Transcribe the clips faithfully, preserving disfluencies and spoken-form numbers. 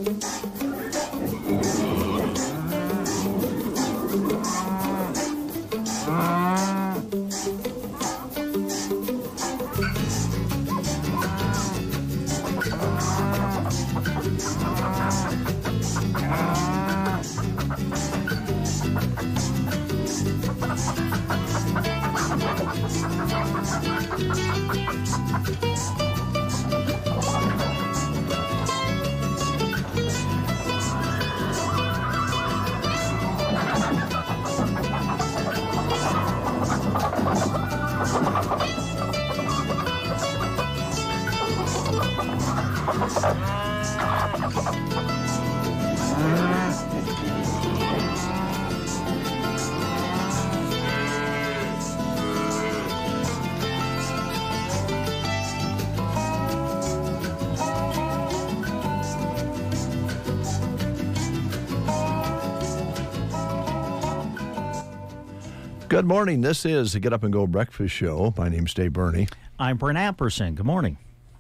Good morning. This is the Get Up and Go Breakfast Show. My name's Dave Burney. I'm Brent Apperson. Good morning.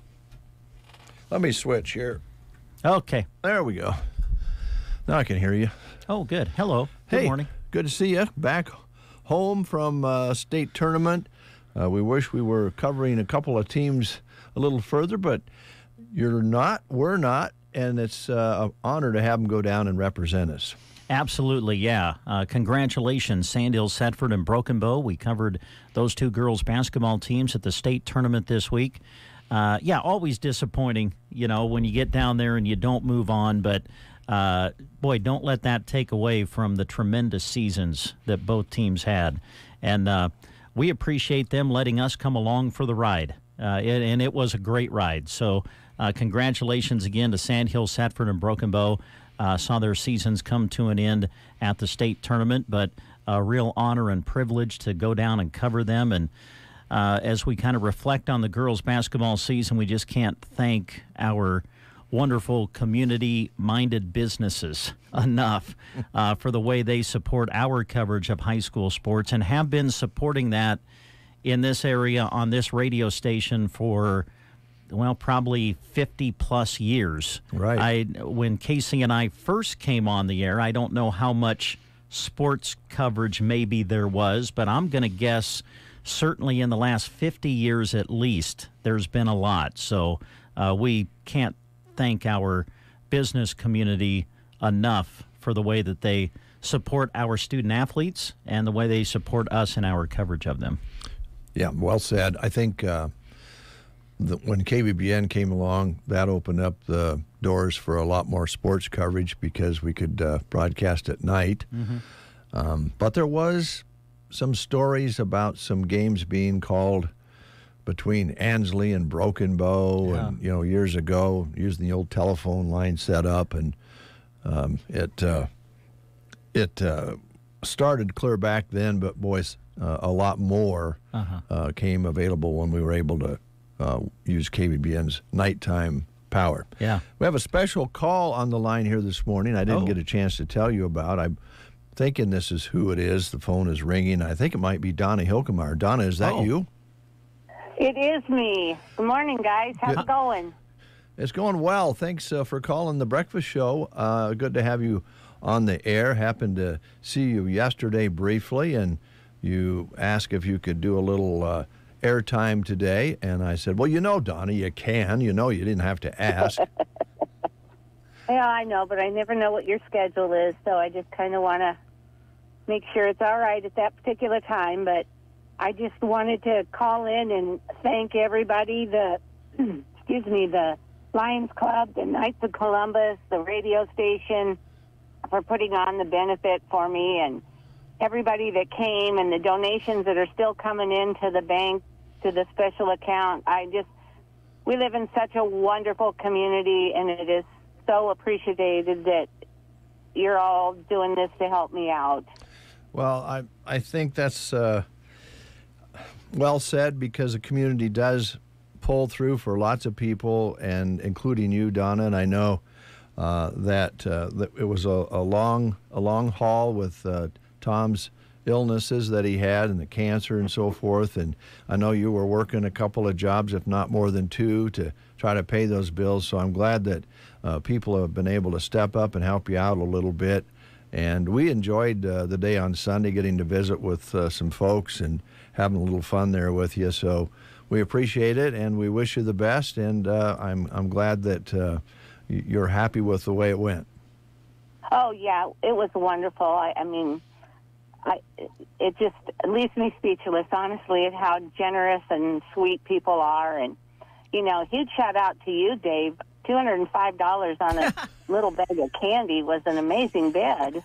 Let me switch here. Okay. There we go. Now I can hear you. Oh, good. Hello. Good hey, morning. Good to see you. Back home from uh, state tournament. Uh, we wish we were covering a couple of teams a little further, but you're not, we're not, and it's uh, an honor to have them go down and represent us. Absolutely, yeah. Uh, congratulations, Sandhill, Setford, and Broken Bow. We covered those two girls' basketball teams at the state tournament this week. Uh, yeah, always disappointing, you know, when you get down there and you don't move on. But, uh, boy, don't let that take away from the tremendous seasons that both teams had. And uh, we appreciate them letting us come along for the ride. Uh, it, and it was a great ride. So uh, congratulations again to Sandhill, Setford, and Broken Bow. Uh, saw their seasons come to an end at the state tournament, but a real honor and privilege to go down and cover them. And uh, as we kind of reflect on the girls' basketball season, we just can't thank our wonderful community-minded businesses enough uh, for the way they support our coverage of high school sports and have been supporting that in this area on this radio station for well, probably fifty plus years. Right. I when K C N I first came on the air, I don't know how much sports coverage maybe there was, but I'm going to guess certainly in the last fifty years at least, there's been a lot. So uh, we can't thank our business community enough for the way that they support our student athletes and the way they support us in our coverage of them. Yeah, well said. I think uh, the, when K B B N came along, that opened up the doors for a lot more sports coverage because we could uh, broadcast at night. Mm-hmm. Um, but there was some stories about some games being called between Ansley and Broken Bow, yeah. and you know, years ago, using the old telephone line set up, and um, it uh, it uh, started clear back then. But boys, uh, a lot more uh-huh. uh, came available when we were able to uh, use K B B N's nighttime power. Yeah, we have a special call on the line here this morning. I didn't oh. get a chance to tell you about. I'm thinking this is who it is. The phone is ringing. I think it might be Donna Hilkemeyer. Donna, is that oh. you? It is me. Good morning, guys. How's Good. it going? It's going well. Thanks uh, for calling the breakfast show. Uh, good to have you on the air. Happened to see you yesterday briefly, and you asked if you could do a little uh, airtime today. And I said, well, you know, Donna, you can. You know, you didn't have to ask. Yeah, I know, but I never know what your schedule is, so I just kind of want to make sure it's all right at that particular time. But I just wanted to call in and thank everybody, the, excuse me, the Lions Club, the Knights of Columbus, the radio station, for putting on the benefit for me, and everybody that came, and the donations that are still coming into the bank, to the special account. I just, we live in such a wonderful community, and it is so appreciated that you're all doing this to help me out. Well, I I think that's uh, well said, because the community does pull through for lots of people, and including you, Donna. And I know uh, that, uh, that it was a, a long a long haul with uh, Tom's illnesses that he had and the cancer and so forth. And I know you were working a couple of jobs, if not more than two, to try to pay those bills. So I'm glad that uh, people have been able to step up and help you out a little bit. And we enjoyed uh, the day on Sunday, getting to visit with uh, some folks and having a little fun there with you. So we appreciate it, and we wish you the best. And uh, I'm I'm glad that uh, you're happy with the way it went. Oh yeah, it was wonderful. I, I mean, I it just leaves me speechless, honestly, at how generous and sweet people are. And you know, huge shout out to you, Dave. two hundred five dollars on a little bag of candy was an amazing bid.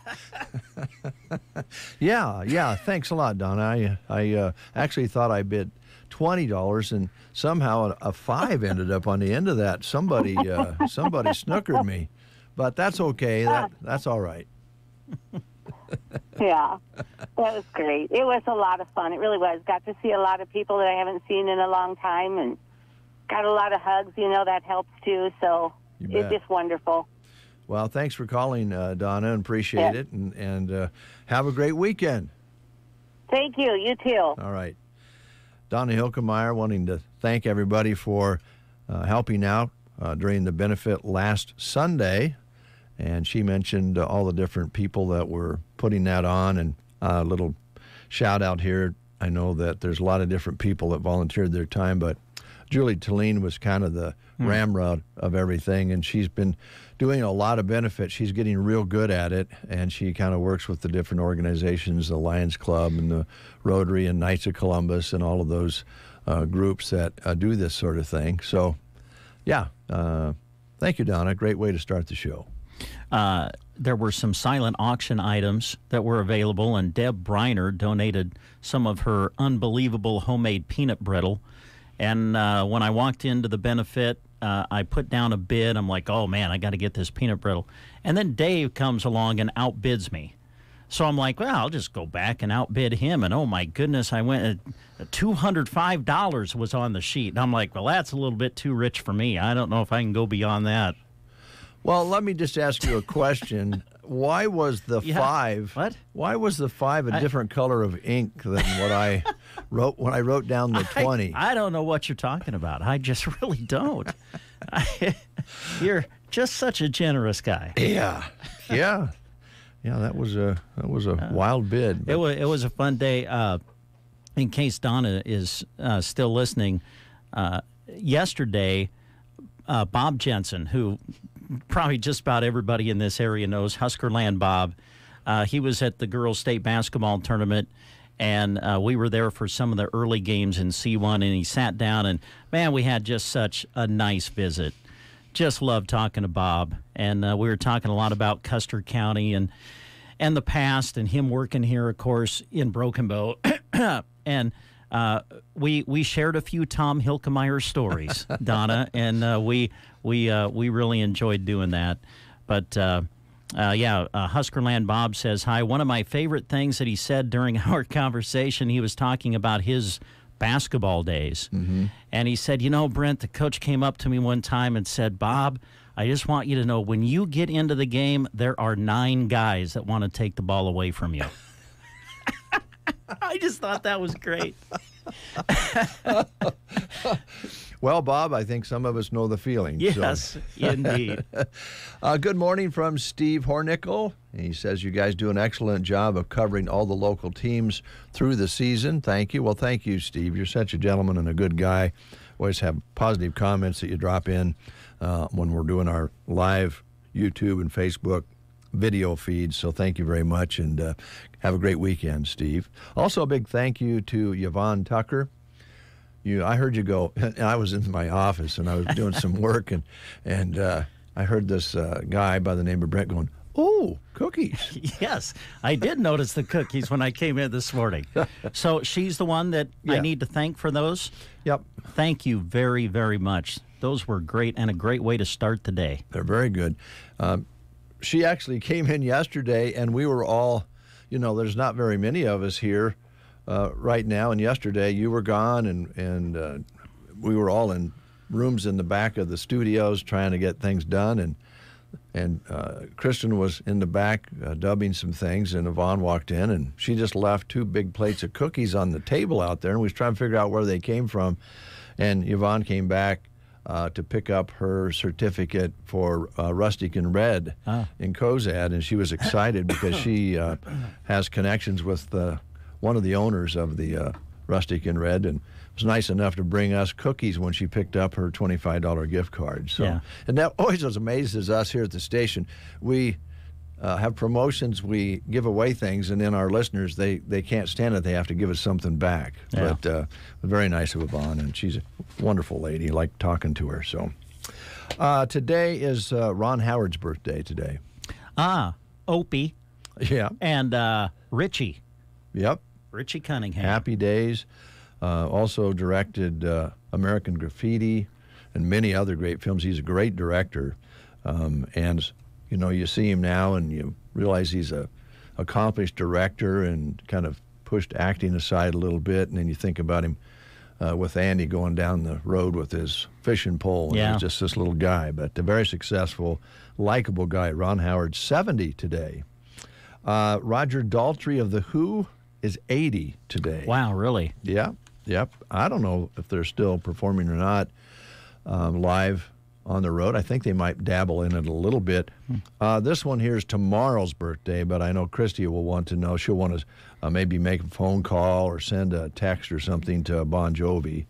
yeah, yeah. Thanks a lot, Donna. I, I uh, actually thought I bid twenty dollars, and somehow a, a five ended up on the end of that. Somebody uh, somebody snookered me. But that's okay. That That's all right. Yeah, that was great. It was a lot of fun. It really was. Got to see a lot of people that I haven't seen in a long time, and got a lot of hugs. You know, that helps too. So it's just wonderful. Well, thanks for calling, uh, Donna, and appreciate yeah. it. And, and uh, have a great weekend. Thank you. You too. All right. Donna Hilkemeyer wanting to thank everybody for uh, helping out uh, during the benefit last Sunday. And she mentioned uh, all the different people that were putting that on. And a uh, little shout out here. I know that there's a lot of different people that volunteered their time, but Julie Talene was kind of the mm. ramrod of everything, and she's been doing a lot of benefits. She's getting real good at it, and she kind of works with the different organizations, the Lions Club and the Rotary and Knights of Columbus and all of those uh, groups that uh, do this sort of thing. So, yeah, uh, thank you, Donna. Great way to start the show. Uh, there were some silent auction items that were available, and Deb Briner donated some of her unbelievable homemade peanut brittle. And uh, when I walked into the benefit, uh, I put down a bid. I'm like, oh, man, I got to get this peanut brittle. And then Dave comes along and outbids me. So I'm like, well, I'll just go back and outbid him. And, oh, my goodness, I went uh, two hundred five dollars was on the sheet. And I'm like, well, that's a little bit too rich for me. I don't know if I can go beyond that. Well, let me just ask you a question. Why was the yeah. five? What? Why was the five a I, different color of ink than what I wrote when I wrote down the twenty? I, I don't know what you're talking about. I just really don't. I, you're just such a generous guy. Yeah, yeah, yeah. That was a that was a uh, wild bid. But. It was it was a fun day. Uh, in case Donna is uh, still listening, uh, yesterday, uh, Bob Jensen, who probably just about everybody in this area knows, Huskerland Bob. Uh, he was at the girls' state basketball tournament, and uh, we were there for some of the early games in C one, and he sat down, and, man, we had just such a nice visit. Just loved talking to Bob, and uh, we were talking a lot about Custer County and and the past, and him working here, of course, in Broken Bow. and uh, we we shared a few Tom Hilkemeyer stories, Donna, and uh, we we uh, we really enjoyed doing that. But uh, uh, yeah, uh, Huskerland Bob says hi. One of my favorite things that he said during our conversation, he was talking about his basketball days, mm-hmm. and he said, "You know, Brent, the coach came up to me one time and said, Bob, I just want you to know, when you get into the game, there are nine guys that want to take the ball away from you." I just thought that was great. Well, Bob, I think some of us know the feeling. Yes, so. Indeed. uh, good morning from Steve Hornickel. He says you guys do an excellent job of covering all the local teams through the season. Thank you. Well, thank you, Steve. You're such a gentleman and a good guy. Always have positive comments that you drop in uh, when we're doing our live YouTube and Facebook video feeds. So thank you very much, and uh, have a great weekend, Steve. Also, a big thank you to Yvonne Tucker. You, I heard you go, and I was in my office, and I was doing some work, and and uh, I heard this uh, guy by the name of Brent going, "Oh, cookies." Yes, I did notice the cookies when I came in this morning. So she's the one that yeah. I need to thank for those? Yep. Thank you very, very much. Those were great, and a great way to start the day. They're very good. Um, she actually came in yesterday, and we were all, you know, there's not very many of us here uh, right now, and yesterday you were gone, and, and uh, we were all in rooms in the back of the studios trying to get things done, and and uh, Kristen was in the back uh, dubbing some things, and Yvonne walked in, and she just left two big plates of cookies on the table out there, and we was trying to figure out where they came from, and Yvonne came back uh, to pick up her certificate for uh, Rustic and Red oh. in Cozad, and she was excited because she uh, has connections with the, one of the owners of the uh, Rustic and Red, and was nice enough to bring us cookies when she picked up her twenty-five dollar gift card. So, yeah. And that always amazes us here at the station. We uh, have promotions, we give away things, and then our listeners, they, they can't stand it. They have to give us something back. Yeah. But uh, very nice of Yvonne, and she's a wonderful lady. I like talking to her. So uh, today is uh, Ron Howard's birthday today. Ah, Opie. Yeah. And uh, Richie. Yep. Richie Cunningham. Happy Days. Uh, also directed uh, American Graffiti and many other great films. He's a great director. Um, and, you know, you see him now and you realize he's a accomplished director and kind of pushed acting aside a little bit. And then you think about him uh, with Andy going down the road with his fishing pole. And Yeah. he's just this little guy, but a very successful, likable guy. Ron Howard, seventy today. Uh, Roger Daltrey of The Who is eighty today. Wow, really? Yeah, yep. I don't know if they're still performing or not um, live on the road. I think they might dabble in it a little bit. Uh, this one here is tomorrow's birthday, but I know Christy will want to know. She'll want to uh, maybe make a phone call or send a text or something to Bon Jovi.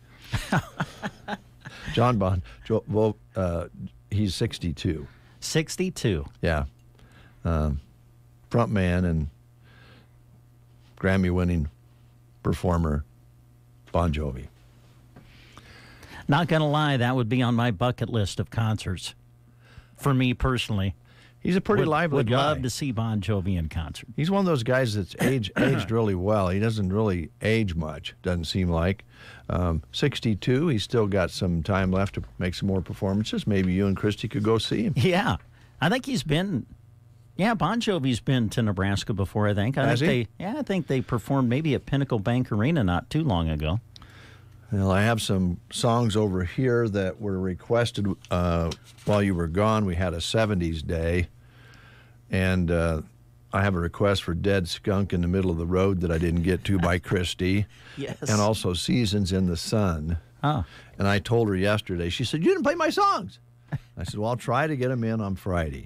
John Bon Jovi, uh, he's sixty-two. sixty-two. Yeah. Um, front man and Grammy-winning performer Bon Jovi. Not going to lie, that would be on my bucket list of concerts. For me personally. He's a pretty would, lively would guy. love to see Bon Jovi in concert. He's one of those guys that's age, aged really well. He doesn't really age much, doesn't seem like. Um, sixty-two, he's still got some time left to make some more performances. Maybe you and Christy could go see him. Yeah. I think he's been... Yeah, Bon Jovi's been to Nebraska before, I think. I Has think he? they yeah, I think they performed maybe at Pinnacle Bank Arena not too long ago. Well, I have some songs over here that were requested uh, while you were gone. We had a seventies day, and uh, I have a request for Dead Skunk in the Middle of the Road that I didn't get to by Christy. Yes. And also Seasons in the Sun. Oh. And I told her yesterday, she said, "You didn't play my songs." I said, "Well, I'll try to get them in on Friday."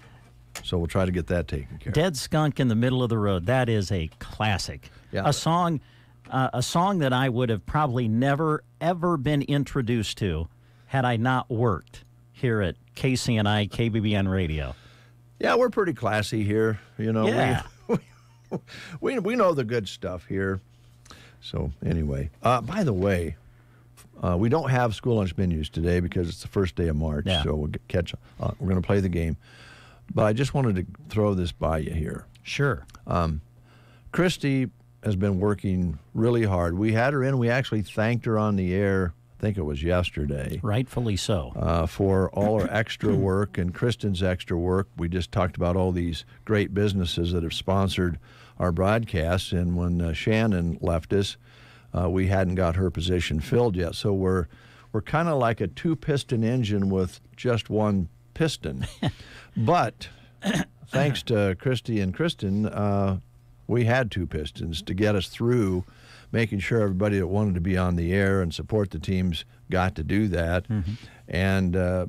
So we'll try to get that taken care of. Dead Skunk in the Middle of the Road. That is a classic. Yeah. A song uh, a song that I would have probably never, ever been introduced to had I not worked here at K C N I K B B N Radio. Yeah, we're pretty classy here. You know, Yeah. we, we, we know the good stuff here. So anyway, uh, by the way, uh, we don't have school lunch menus today because it's the first day of March. Yeah. So we'll get, catch. Uh, we're going to play the game. But I just wanted to throw this by you here. Sure. Um, Christy has been working really hard. We had her in. We actually thanked her on the air, I think it was yesterday, Rightfully so. uh, for all her extra work and Kristen's extra work. We just talked about all these great businesses that have sponsored our broadcasts. And when uh, Shannon left us, uh, we hadn't got her position filled yet. So we're, we're kind of like a two-piston engine with just one piston. But thanks to Christy and Kristen, uh, we had two pistons to get us through, making sure everybody that wanted to be on the air and support the teams got to do that. Mm-hmm. And uh,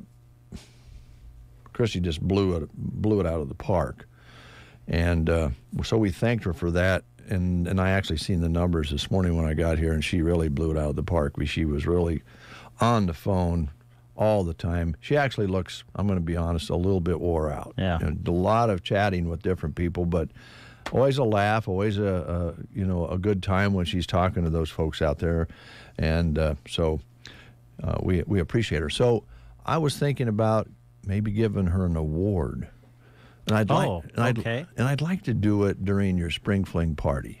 Christy just blew it, blew it out of the park. And uh, so we thanked her for that. And, and I actually seen the numbers this morning when I got here, and she really blew it out of the park. She was really on the phone all the time. She actually looks, I'm going to be honest, a little bit wore out. Yeah. And a lot of chatting with different people, but always a laugh, always a, a you know a good time when she's talking to those folks out there, and uh, so uh, we we appreciate her. So I was thinking about maybe giving her an award, and I'd Oh, like and I'd, okay. and I'd like to do it during your spring fling party.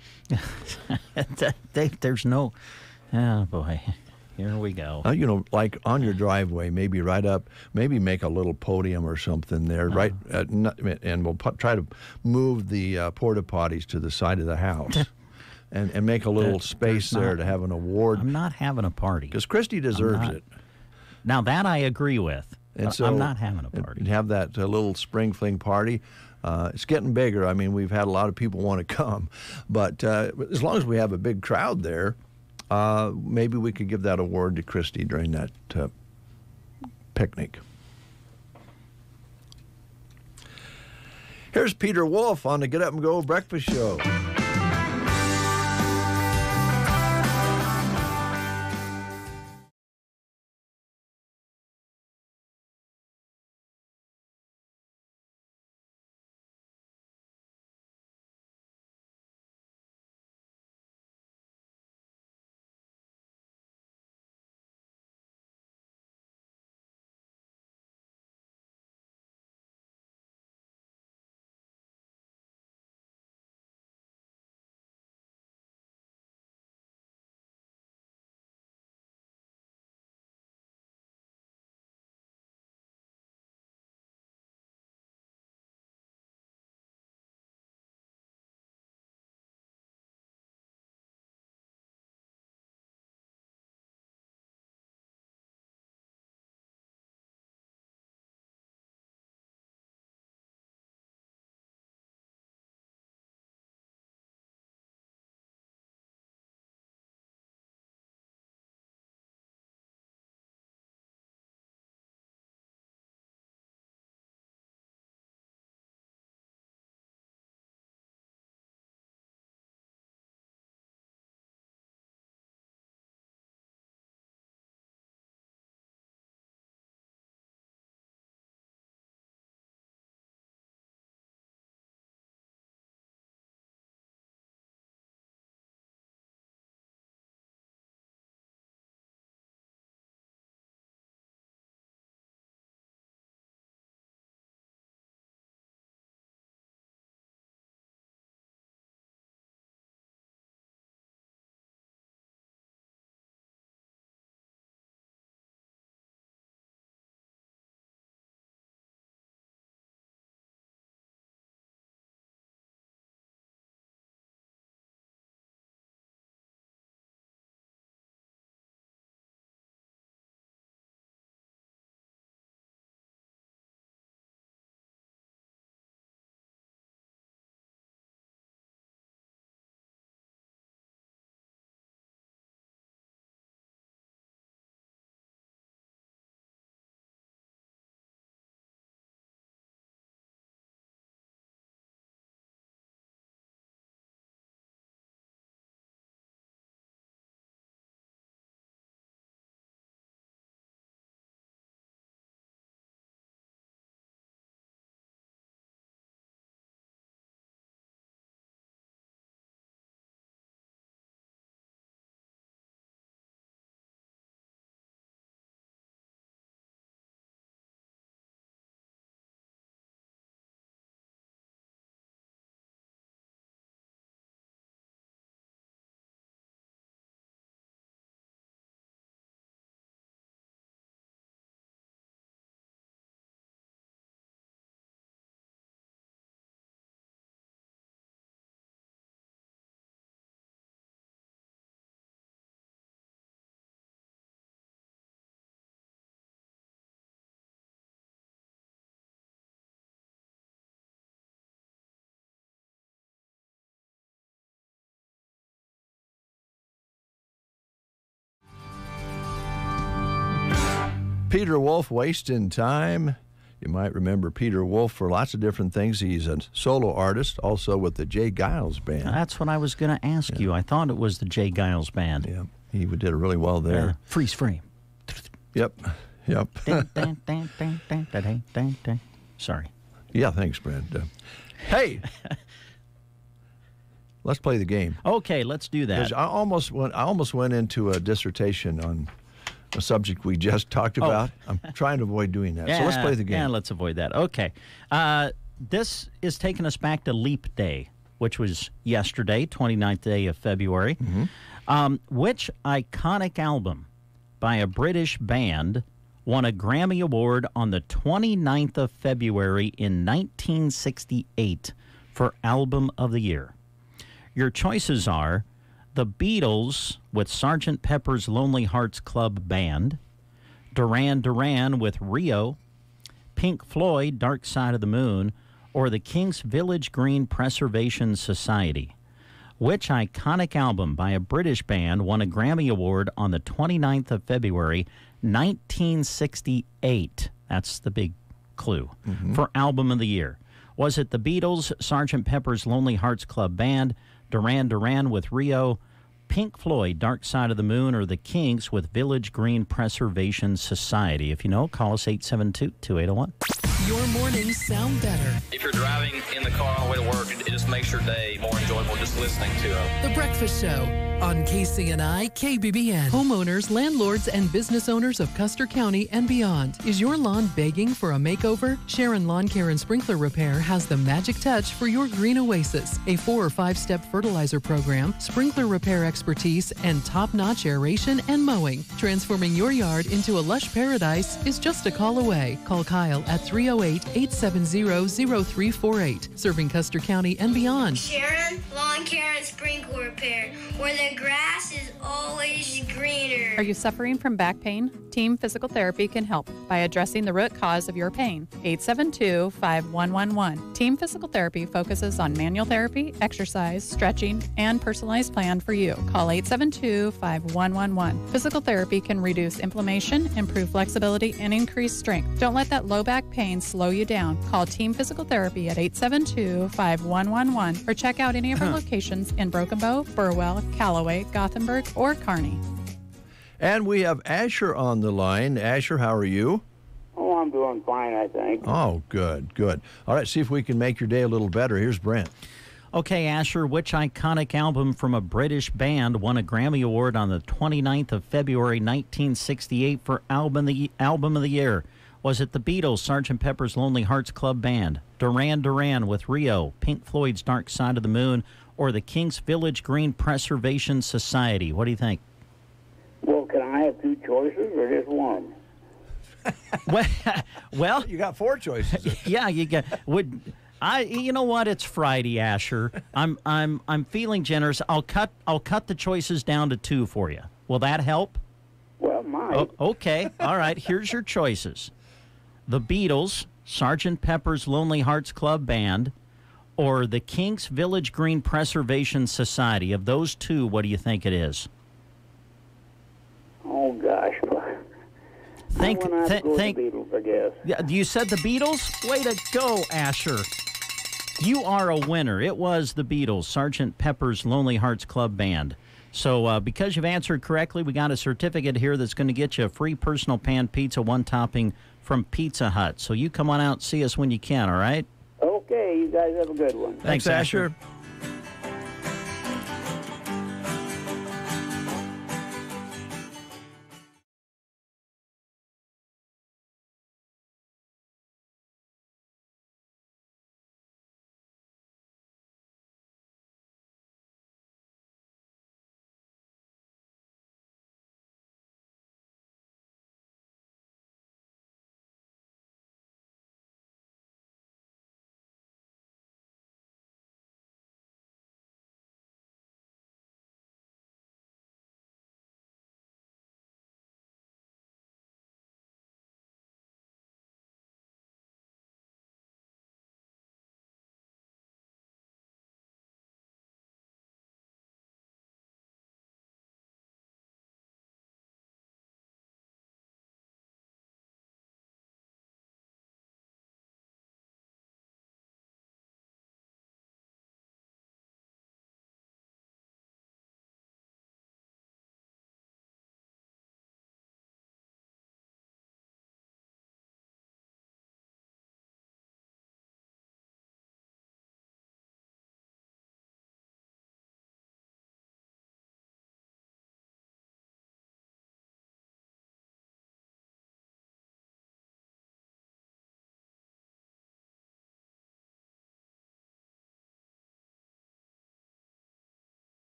There's no, oh boy. Here we go. Uh, you know, like on your driveway, maybe right up, maybe make a little podium or something there, right? Uh, not, and we'll pu- try to move the uh, porta potties to the side of the house, and and make a little There- space there's there not- to have an award, I'm not having a party. because Christy deserves not- it. Now that I agree with. And but so I'm not having a party. And have that uh, little spring fling party. Uh, it's getting bigger. I mean, we've had a lot of people want to come, but uh, as long as we have a big crowd there, uh, maybe we could give that award to Christy during that uh, picnic. Here's Peter Wolf on the Get Up and Go Breakfast Show. Peter Wolf, Wasting Time. You might remember Peter Wolf for lots of different things. He's a solo artist, also with the Jay Giles Band. That's what I was going to ask yeah. you. I thought it was the Jay Giles Band. Yeah, he did really well there. Uh, freeze frame. Yep, yep. Sorry. Yeah, thanks, Brad. Uh, hey, let's play the game. Okay, let's do that. I almost went. I almost went into a dissertation on a subject we just talked about. Oh. I'm trying to avoid doing that. Yeah, so let's play the game. Yeah, let's avoid that. Okay. Uh, this is taking us back to Leap Day, which was yesterday, twenty-ninth day of February. Mm-hmm. Um, which iconic album by a British band won a Grammy Award on the twenty-ninth of February in nineteen sixty-eight for Album of the Year? Your choices are The Beatles with Sergeant Pepper's Lonely Hearts Club Band, Duran Duran with Rio, Pink Floyd, Dark Side of the Moon, or the King's Village Green Preservation Society. Which iconic album by a British band won a Grammy Award on the twenty-ninth of February, nineteen sixty-eight. That's the big clue Mm-hmm. for Album of the Year. Was it the Beatles, Sergeant Pepper's Lonely Hearts Club Band, Duran Duran with Rio, Pink Floyd, Dark Side of the Moon, or the Kinks with Village Green Preservation Society? If you know, call us eight seven two, two eight zero one. Your mornings sound better. If you're driving in the car on the way to work, it just makes your day more enjoyable just listening to them. The Breakfast Show on K C N I K B B N. Homeowners, landlords, and business owners of Custer County and beyond. Is your lawn begging for a makeover? Sharon Lawn Care and Sprinkler Repair has the magic touch for your green oasis. A four or five step fertilizer program, sprinkler repair expertise, and top-notch aeration and mowing. Transforming your yard into a lush paradise is just a call away. Call Kyle at three oh eight, eight seven zero, zero three four eight. Serving Custer County and beyond. Sharon Lawn Care and Sprinkler Repair, where the grass is always greener. Are you suffering from back pain? Team Physical Therapy can help by addressing the root cause of your pain. eight seven two, five one one one. Team Physical Therapy focuses on manual therapy, exercise, stretching, and personalized plan for you. Call eight seven two, five one one one. Physical therapy can reduce inflammation, improve flexibility, and increase strength. Don't let that low back pain slow you down. Call Team Physical Therapy at eight seven two, five one one one or check out any of our locations in Broken Bow, Burwell, Callaway, Gothenburg, or Kearney. And we have Asher on the line. Asher, how are you? Oh, I'm doing fine, I think. Oh, good, good. All right, see if we can make your day a little better. Here's Brent. Okay, Asher, which iconic album from a British band won a Grammy Award on the twenty-ninth of February, nineteen sixty-eight for Album of the, Album of the Year? Was it the Beatles, Sergeant Pepper's Lonely Hearts Club Band, Duran Duran with Rio, Pink Floyd's Dark Side of the Moon, or the Kinks' Village Green Preservation Society? What do you think? Well, can I have two choices or just one? well, well, You got four choices. yeah, you got would I? You know what? It's Friday, Asher. I'm I'm I'm feeling generous. I'll cut I'll cut the choices down to two for you. Will that help? Well, might. Oh, okay. All right. Here's your choices: the Beatles, Sergeant Pepper's Lonely Hearts Club Band, or the Kinks' Village Green Preservation Society. Of those two, what do you think it is? Oh, gosh. Think, I'm gonna have th- to go think. with the Beatles, I guess. Yeah, you said the Beatles? Way to go, Asher. You are a winner. It was the Beatles, Sergeant Pepper's Lonely Hearts Club Band. So uh, because you've answered correctly, we got a certificate here that's going to get you a free personal pan pizza, one topping from Pizza Hut. So you come on out and see us when you can, all right? Okay, you guys have a good one. Thanks, Thanks, Asher.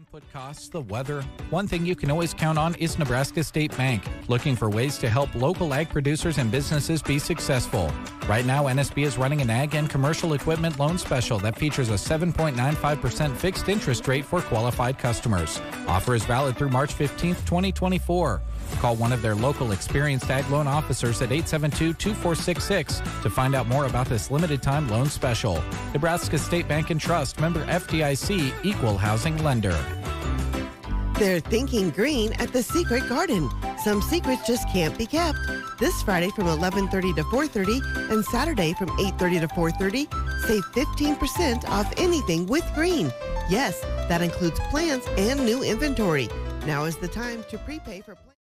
Input costs, the weather. One thing you can always count on is Nebraska State Bank, looking for ways to help local ag producers and businesses be successful. Right now, N S B is running an ag and commercial equipment loan special that features a seven point nine five percent fixed interest rate for qualified customers. Offer is valid through March fifteenth, twenty twenty-four. Call one of their local experienced ag loan officers at eight seven two, two four six six to find out more about this limited-time loan special. Nebraska State Bank and Trust, member F D I C, equal housing lender. They're thinking green at the Secret Garden. Some secrets just can't be kept. This Friday from eleven thirty to four thirty and Saturday from eight thirty to four thirty, save fifteen percent off anything with green. Yes, that includes plants and new inventory. Now is the time to prepay for plants.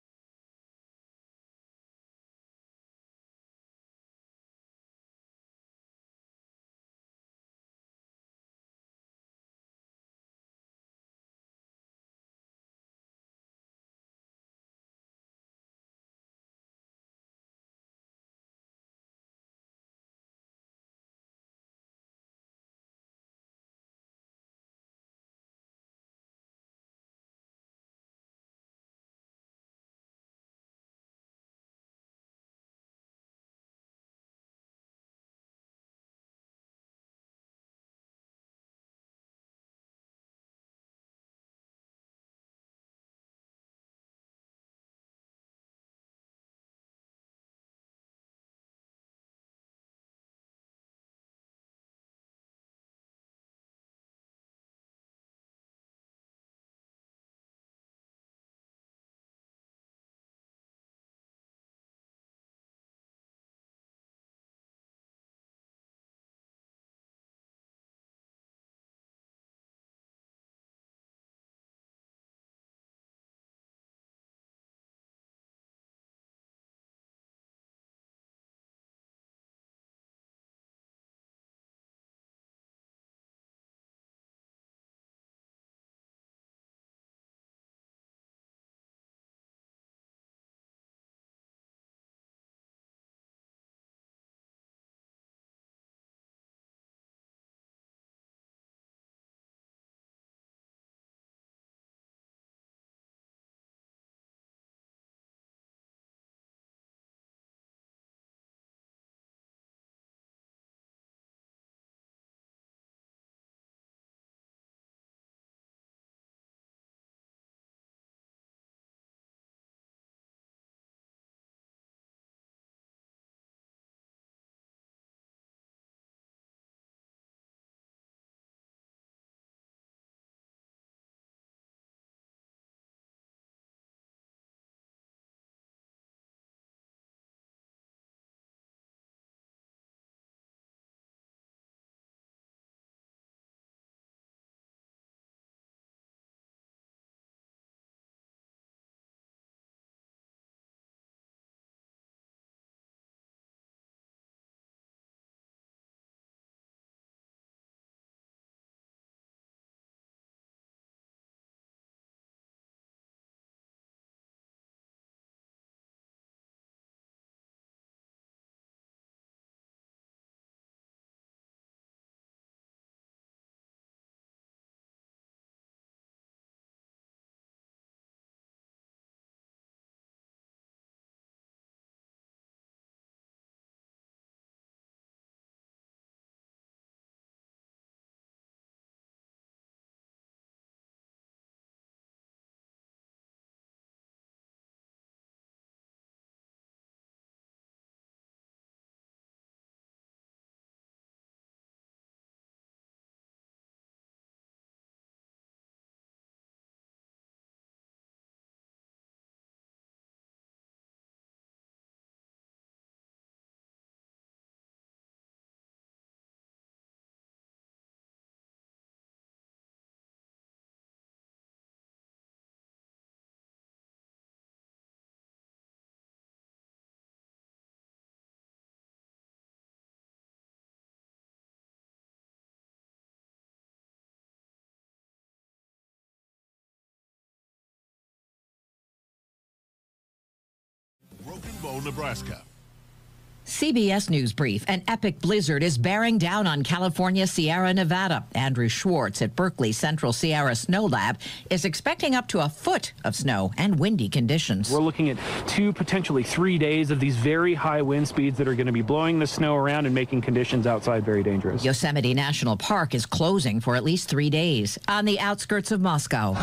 Broken Bow, Nebraska. C B S News Brief. An epic blizzard is bearing down on California Sierra Nevada. Andrew Schwartz at Berkeley Central Sierra Snow Lab is expecting up to a foot of snow and windy conditions. We're looking at two, potentially three days of these very high wind speeds that are going to be blowing the snow around and making conditions outside very dangerous. Yosemite National Park is closing for at least three days on the outskirts of Moscow.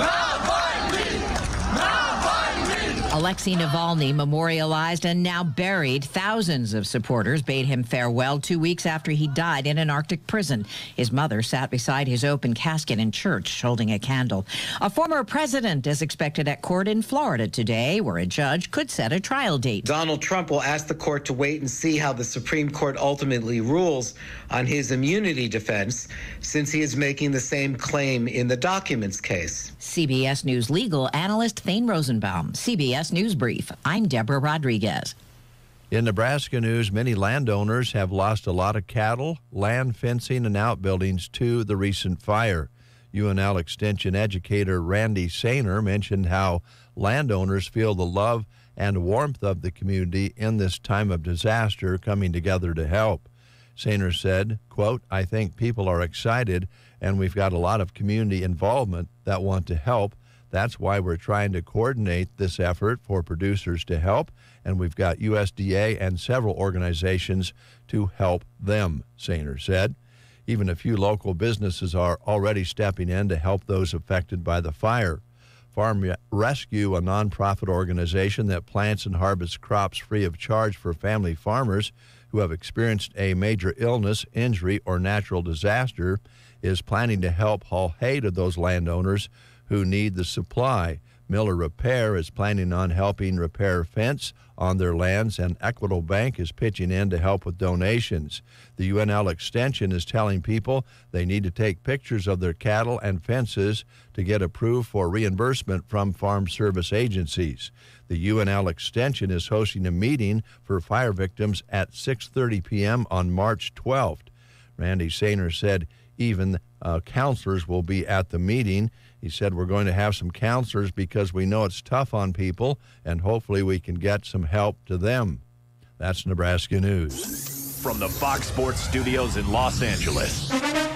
Alexei Navalny memorialized and now buried. Thousands of supporters bade him farewell two weeks after he died in an Arctic prison. His mother sat beside his open casket in church, holding a candle. A former president is expected at court in Florida today, where a judge could set a trial date. Donald Trump will ask the court to wait and see how the Supreme Court ultimately rules on his immunity defense, since he is making the same claim in the documents case. C B S News legal analyst Thane Rosenbaum. C B S News Brief. I'm Deborah Rodriguez. In Nebraska news, many landowners have lost a lot of cattle, land fencing, and outbuildings to the recent fire. U N L Extension educator Randy Sainer mentioned how landowners feel the love and warmth of the community in this time of disaster, coming together to help. Sainer said, quote, "I think people are excited, and we've got a lot of community involvement that want to help. That's why we're trying to coordinate this effort for producers to help, and we've got U S D A and several organizations to help them," Sainer said. Even a few local businesses are already stepping in to help those affected by the fire. Farm Rescue, a nonprofit organization that plants and harvests crops free of charge for family farmers who have experienced a major illness, injury, or natural disaster, is planning to help haul hay to those landowners who need the supply. Miller Repair is planning on helping repair fence on their lands, and Equitable Bank is pitching in to help with donations. The U N L Extension is telling people they need to take pictures of their cattle and fences to get approved for reimbursement from farm service agencies. The U N L Extension is hosting a meeting for fire victims at six thirty p.m. on March twelfth. Randy Sainer said even uh, counselors will be at the meeting. He said, "We're going to have some counselors because we know it's tough on people, and hopefully we can get some help to them." That's Nebraska News. From the Fox Sports Studios in Los Angeles,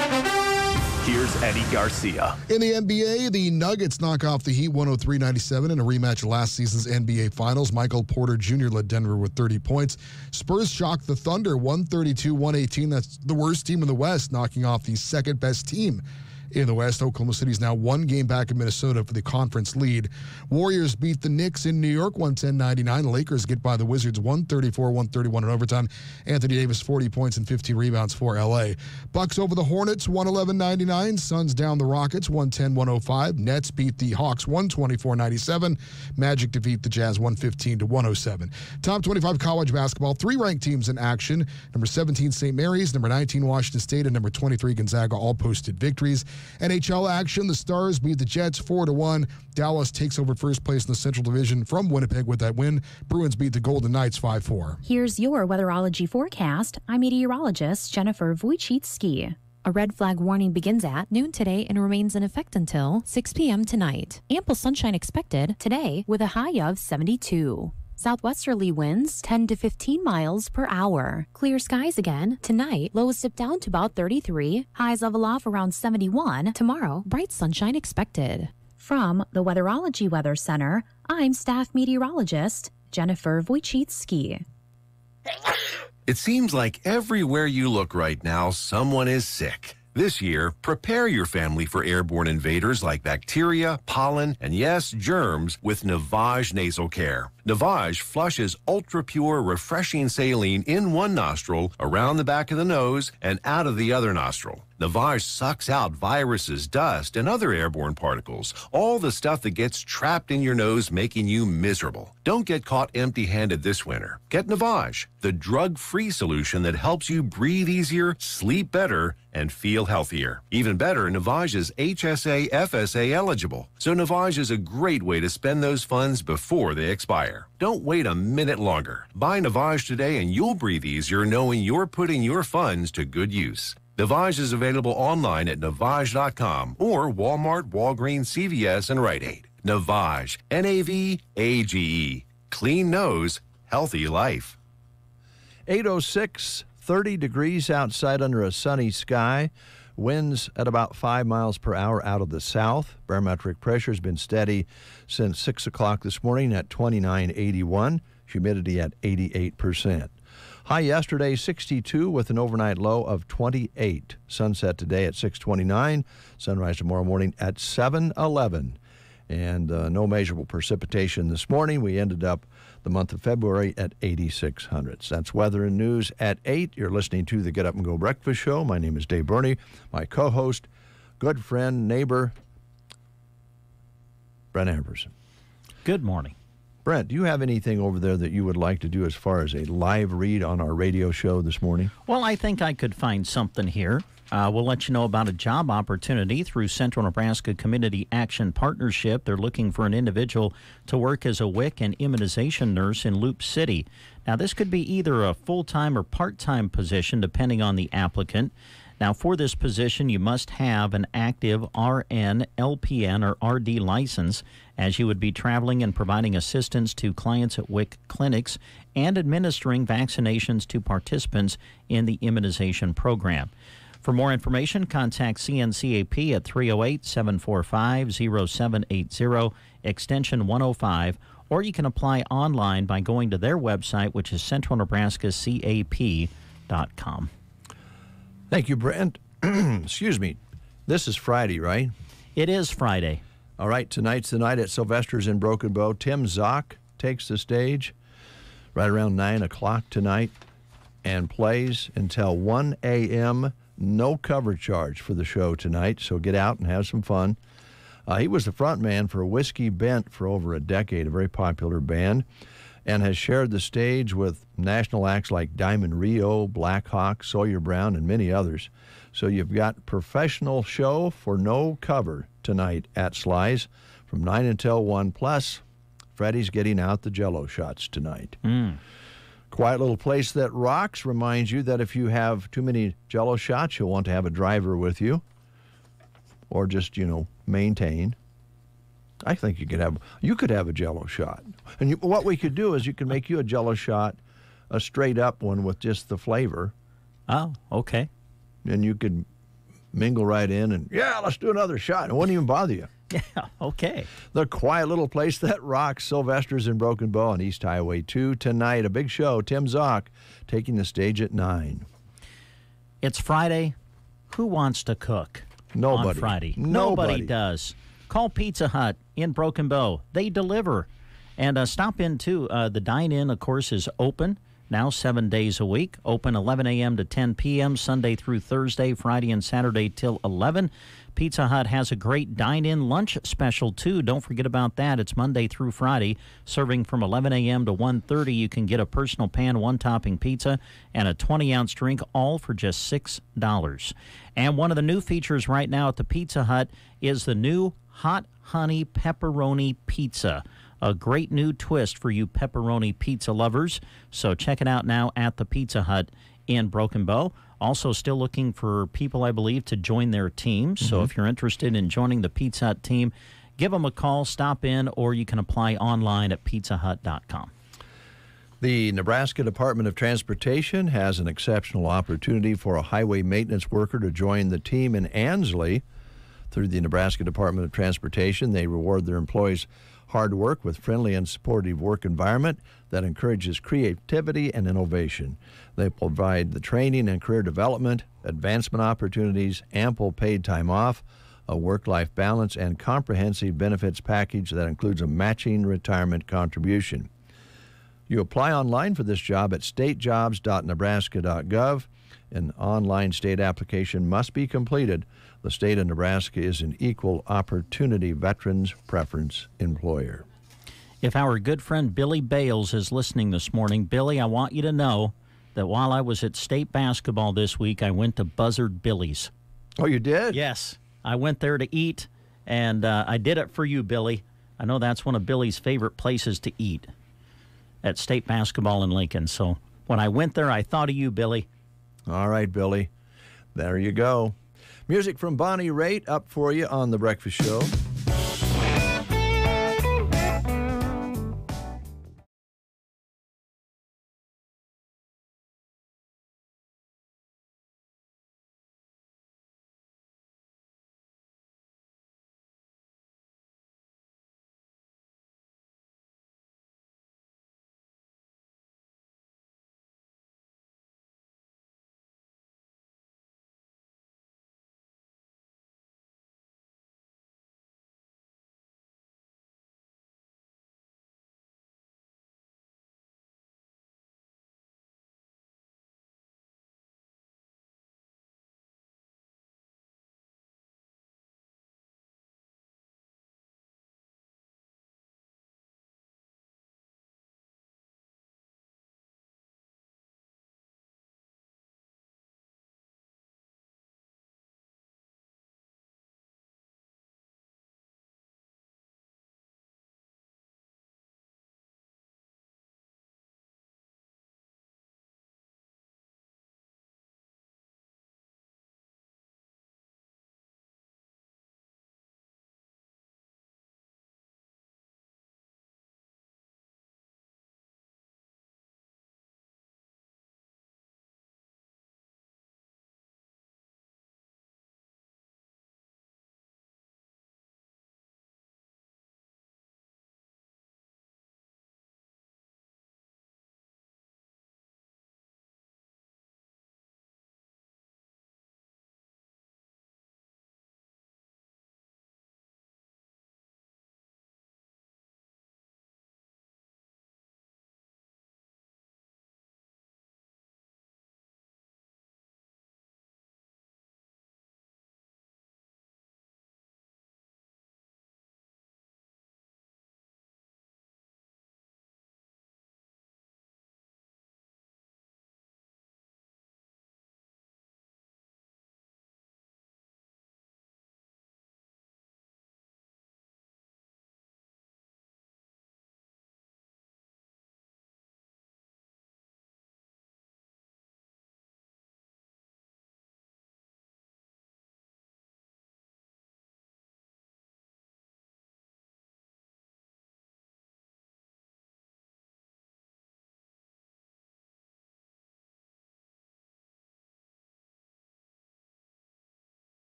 here's Eddie Garcia. In the N B A, the Nuggets knock off the Heat one oh three ninety-seven in a rematch of last season's N B A Finals. Michael Porter Junior led Denver with thirty points. Spurs shocked the Thunder one thirty-two one eighteen. That's the worst team in the West, knocking off the second-best team in the West. Oklahoma City is now one game back in Minnesota for the conference lead. Warriors beat the Knicks in New York one ten ninety-nine. The Lakers get by the Wizards one thirty-four one thirty-one in overtime. Anthony Davis forty points and fifteen rebounds for L A. Bucks over the Hornets one eleven ninety-nine. Suns down the Rockets one ten one oh five. Nets beat the Hawks one twenty-four ninety-seven. Magic defeat the Jazz one fifteen to one oh seven. Top twenty-five college basketball. Three ranked teams in action. Number seventeen Saint Mary's, number nineteen Washington State, and number twenty-three Gonzaga all posted victories. N H L action, the Stars beat the Jets four to one. Dallas takes over first place in the Central Division from Winnipeg with that win. Bruins beat the Golden Knights five four. Here's your weatherology forecast. I'm meteorologist Jennifer Wojcicki. A red flag warning begins at noon today and remains in effect until six p.m. tonight. Ample sunshine expected today with a high of seventy-two. Southwesterly winds ten to fifteen miles per hour. Clear skies again. Tonight, lows dip down to about thirty-three. Highs level off around seventy-one. Tomorrow, bright sunshine expected. From the Weatherology Weather Center, I'm staff meteorologist Jennifer Wojcicki. It seems like everywhere you look right now, someone is sick. This year, prepare your family for airborne invaders like bacteria, pollen, and yes, germs with Navage Nasal Care. Navage flushes ultra-pure, refreshing saline in one nostril, around the back of the nose, and out of the other nostril. Navage sucks out viruses, dust, and other airborne particles, all the stuff that gets trapped in your nose, making you miserable. Don't get caught empty-handed this winter. Get Navage, the drug-free solution that helps you breathe easier, sleep better, and feel healthier. Even better, Navage is H S A F S A eligible, so Navage is a great way to spend those funds before they expire. Don't wait a minute longer. Buy Navage today and you'll breathe easier knowing you're putting your funds to good use. Navage is available online at navage dot com or Walmart, Walgreens, C V S, and Rite Aid. Navage, N A V A G E. Clean nose, healthy life. eight oh six, thirty degrees outside under a sunny sky. Winds at about five miles per hour out of the south. Barometric pressure has been steady since six o'clock this morning at twenty-nine eighty-one. Humidity at eighty-eight percent. High yesterday, sixty-two, with an overnight low of twenty-eight. Sunset today at six twenty-nine. Sunrise tomorrow morning at seven eleven. And uh, no measurable precipitation this morning. We ended up the month of February at eighty-six hundredths. That's weather and news at eight. You're listening to the Get Up and Go Breakfast Show. My name is Dave Burney. My co-host, good friend, neighbor, Brent Amberson. Good morning. Brent, do you have anything over there that you would like to do as far as a live read on our radio show this morning? Well, I think I could find something here. Uh, we'll let you know about a job opportunity through Central Nebraska Community Action Partnership. They're looking for an individual to work as a W I C and immunization nurse in Loop City. Now, this could be either a full-time or part-time position, depending on the applicant. Now, for this position, you must have an active R N, L P N, or R D license, as you would be traveling and providing assistance to clients at W I C clinics and administering vaccinations to participants in the immunization program. For more information, contact C N C A P at three oh eight, seven four five, oh seven eight zero, extension one oh five, or you can apply online by going to their website, which is central nebraska c a p dot com. Thank you, Brent. Excuse me. This is Friday, right? It is Friday. All right, tonight's the night at Sylvester's in Broken Bow. Tim Zock takes the stage right around nine o'clock tonight and plays until one a.m., No cover charge for the show tonight, so get out and have some fun. Uh, he was the front man for Whiskey Bent for over a decade, a very popular band, and has shared the stage with national acts like Diamond Rio, Black Hawk, Sawyer Brown, and many others. So you've got professional show for no cover tonight at Sly's from nine until one, plus Freddie's getting out the Jell-O shots tonight. Mm. Quiet Little Place That Rocks reminds you that if you have too many Jell-O shots, you'll want to have a driver with you, or just, you know, maintain. I think you could have you could have a Jell-O shot, and you, what we could do is you could make you a Jell-O shot, a straight up one with just the flavor. Oh, okay. And you could mingle right in, and yeah, let's do another shot. It wouldn't even bother you. Yeah, okay. The Quiet Little Place That Rocks, Sylvester's in Broken Bow on East Highway two tonight. A big show. Tim Zock taking the stage at nine. It's Friday. Who wants to cook Nobody. on Friday? Nobody. Nobody does. Call Pizza Hut in Broken Bow. They deliver. And uh, stop in, too. Uh, the dine-in, of course, is open now seven days a week. Open eleven a.m. to ten p.m., Sunday through Thursday, Friday and Saturday till eleven. Pizza Hut has a great dine-in lunch special, too. Don't forget about that. It's Monday through Friday, serving from eleven a.m. to one thirty. You can get a personal pan, one-topping pizza, and a twenty-ounce drink, all for just six dollars. And one of the new features right now at the Pizza Hut is the new Hot Honey Pepperoni Pizza. A great new twist for you pepperoni pizza lovers. So check it out now at the Pizza Hut in Broken Bow. Also still looking for people, I believe, to join their team. Mm-hmm. So if you're interested in joining the Pizza Hut team, give them a call, stop in, or you can apply online at pizza hut dot com. The Nebraska Department of Transportation has an exceptional opportunity for a highway maintenance worker to join the team in Ansley. Through the Nebraska Department of Transportation, they reward their employees' hard work with friendly and supportive work environment that encourages creativity and innovation. They provide the training and career development, advancement opportunities, ample paid time off, a work-life balance, and comprehensive benefits package that includes a matching retirement contribution. You apply online for this job at state jobs dot nebraska dot gov. An online state application must be completed. The state of Nebraska is an equal opportunity veterans preference employer. If our good friend Billy Bales is listening this morning, Billy, I want you to know that while I was at state basketball this week, I went to Buzzard Billy's. Oh, you did? Yes. I went there to eat, and uh, I did it for you, Billy. I know that's one of Billy's favorite places to eat, at state basketball in Lincoln. So when I went there, I thought of you, Billy. All right, Billy. There you go. Music from Bonnie Raitt up for you on The Breakfast Show.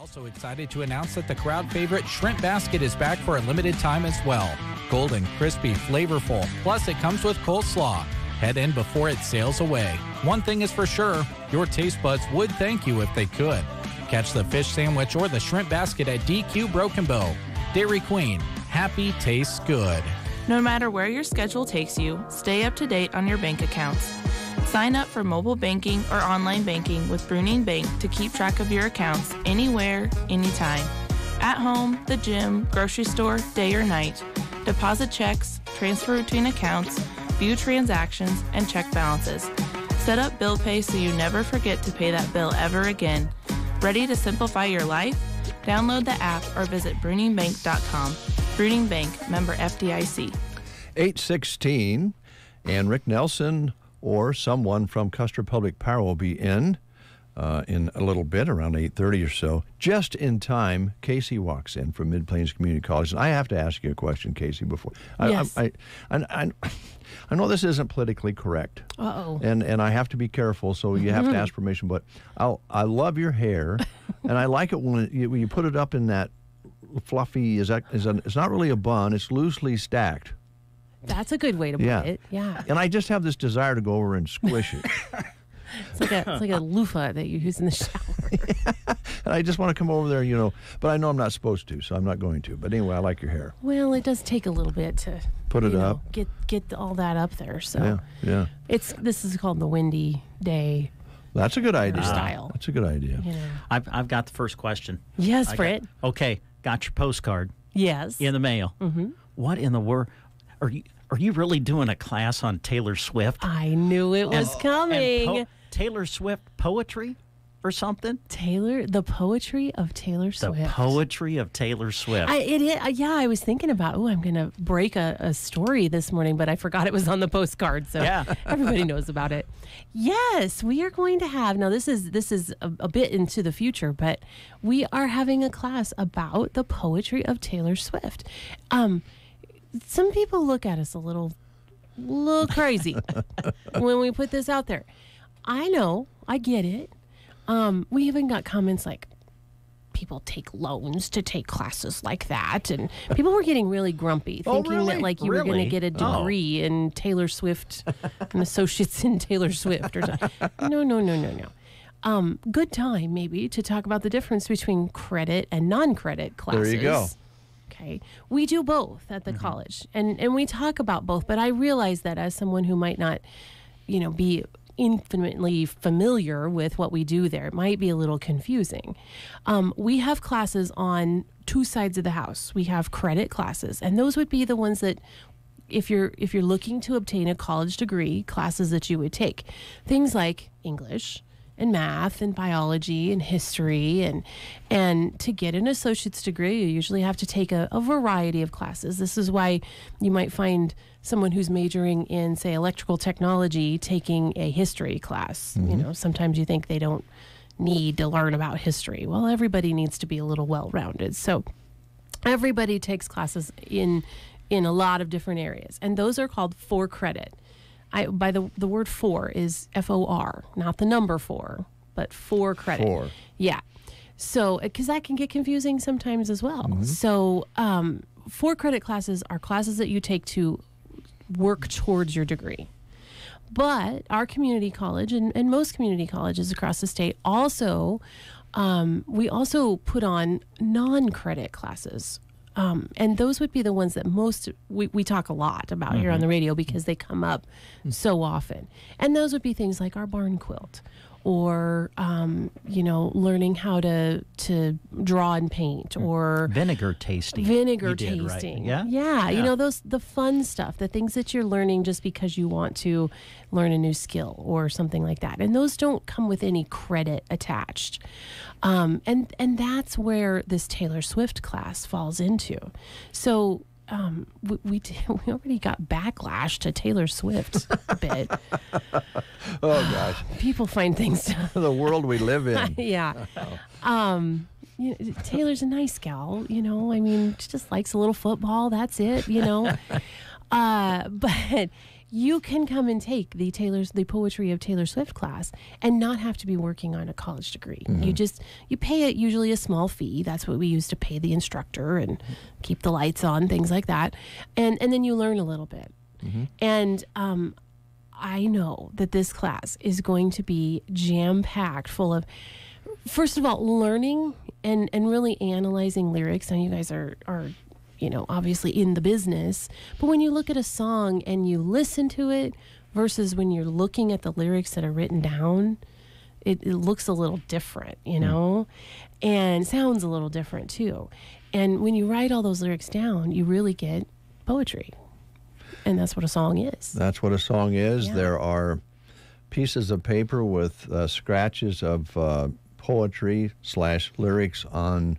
Also excited to announce that the crowd favorite Shrimp Basket is back for a limited time as well. Golden, crispy, flavorful, plus it comes with coleslaw. Head in before it sails away. One thing is for sure, your taste buds would thank you if they could. Catch the fish sandwich or the shrimp basket at D Q Broken Bow. Dairy Queen, happy tastes good. No matter where your schedule takes you, stay up to date on your bank accounts. Sign up for mobile banking or online banking with Bruning Bank to keep track of your accounts anywhere, anytime. At home, the gym, grocery store, day or night. Deposit checks, transfer between accounts, view transactions, and check balances. Set up bill pay so you never forget to pay that bill ever again. Ready to simplify your life? Download the app or visit bruning bank dot com. Bruning Bank, member F D I C. eight sixteen, and Rick Nelson or someone from Custer Public Power will be in uh, in a little bit, around eight thirty or so. Just in time, Casey walks in from Mid-Plains Community College. And I have to ask you a question, Casey, before. I, yes. I, I, I, I know this isn't politically correct. Uh-oh. And and I have to be careful, so you have to ask permission. But I'll, I love your hair, and I like it when you, when you put it up in that fluffy, is that, is that, it's not really a bun, it's loosely stacked. That's a good way to put Yeah. it. Yeah. And I just have this desire to go over and squish it. It's like a it's like a loofah that you use in the shower. And I just want to come over there, you know, but I know I'm not supposed to, so I'm not going to. But anyway, I like your hair. Well, it does take a little bit to Put it you know, up. Get get all that up there. So Yeah, yeah. it's this is called the windy day. That's a good idea. Style. That's a good idea. You know. I've, I've got the first question. Yes, I got- Fred. okay, got your postcard. Yes. In the mail. Mm-hmm. What in the world? Are you, are you really doing a class on Taylor Swift? I knew it was And- coming. and po- Taylor Swift poetry or something? Taylor, the poetry of Taylor Swift. The poetry of Taylor Swift. I, it, it, yeah, I was thinking about, oh, I'm going to break a, a story this morning, but I forgot it was on the postcard, so Yeah. everybody knows about it. Yes, we are going to have, now this is this is a, a bit into the future, but we are having a class about the poetry of Taylor Swift. Um, some people look at us a little, little crazy when we put this out there. I know, I get it. Um, we even got comments like, people take loans to take classes like that, and people were getting really grumpy, Oh, thinking really? that like you were going Really? to get a Oh. degree in Taylor Swift, an associate's in Taylor Swift, or something. No, no, no, no, no. Um, good time maybe to talk about the difference between credit and non-credit classes. There you go. Okay, we do both at the Mm-hmm. college, and and we talk about both. But I realize that as someone who might not, you know, be infinitely familiar with what we do there, it might be a little confusing. Um, we have classes on two sides of the house. We have credit classes, and those would be the ones that, if you're if you're looking to obtain a college degree, classes that you would take, things like English and math and biology and history, and and to get an associate's degree, you usually have to take a, a variety of classes. This is why you might find someone who's majoring in, say, electrical technology taking a history class. You know, sometimes you think they don't need to learn about history. Well, everybody needs to be a little well-rounded. So everybody takes classes in in a lot of different areas, and those are called for credit. I, by the the word for is F O R, not the number four, but for credit. For. Yeah. So, because that can get confusing sometimes as well. So, um, for credit classes are classes that you take to work towards your degree. But our community college and, and most community colleges across the state also, um, we also put on non-credit classes. Um, and those would be the ones that most we, we talk a lot about mm-hmm. here on the radio because they come up so often. And those would be things like our barn quilt, or um, you know, learning how to to draw and paint, or vinegar tasting. Vinegar You did, right? tasting. Yeah? yeah, Yeah. You know, those the fun stuff, the things that you're learning just because you want to learn a new skill or something like that. And those don't come with any credit attached. Um, and and that's where this Taylor Swift class falls into. So um, we we, did, we already got backlash to Taylor Swift a bit. Oh gosh, people find things. The world we live in. Yeah. Um, you know, Taylor's a nice gal. You know, I mean, she just likes a little football. That's it. You know. uh, but you can come and take the Taylor's the Poetry of Taylor Swift class and not have to be working on a college degree. Mm-hmm. You just you pay it usually a small fee. That's what we use to pay the instructor and keep the lights on, things like that. And and then you learn a little bit. Mm-hmm. And um, I know that this class is going to be jam-packed full of, first of all, learning and, and really analyzing lyrics. Now you guys are are you know, obviously in the business, but when you look at a song and you listen to it versus when you're looking at the lyrics that are written down, it, it looks a little different, you know, mm. and sounds a little different too. And when you write all those lyrics down, you really get poetry. And that's what a song is. That's what a song is. Yeah. There are pieces of paper with uh, scratches of uh, poetry slash lyrics on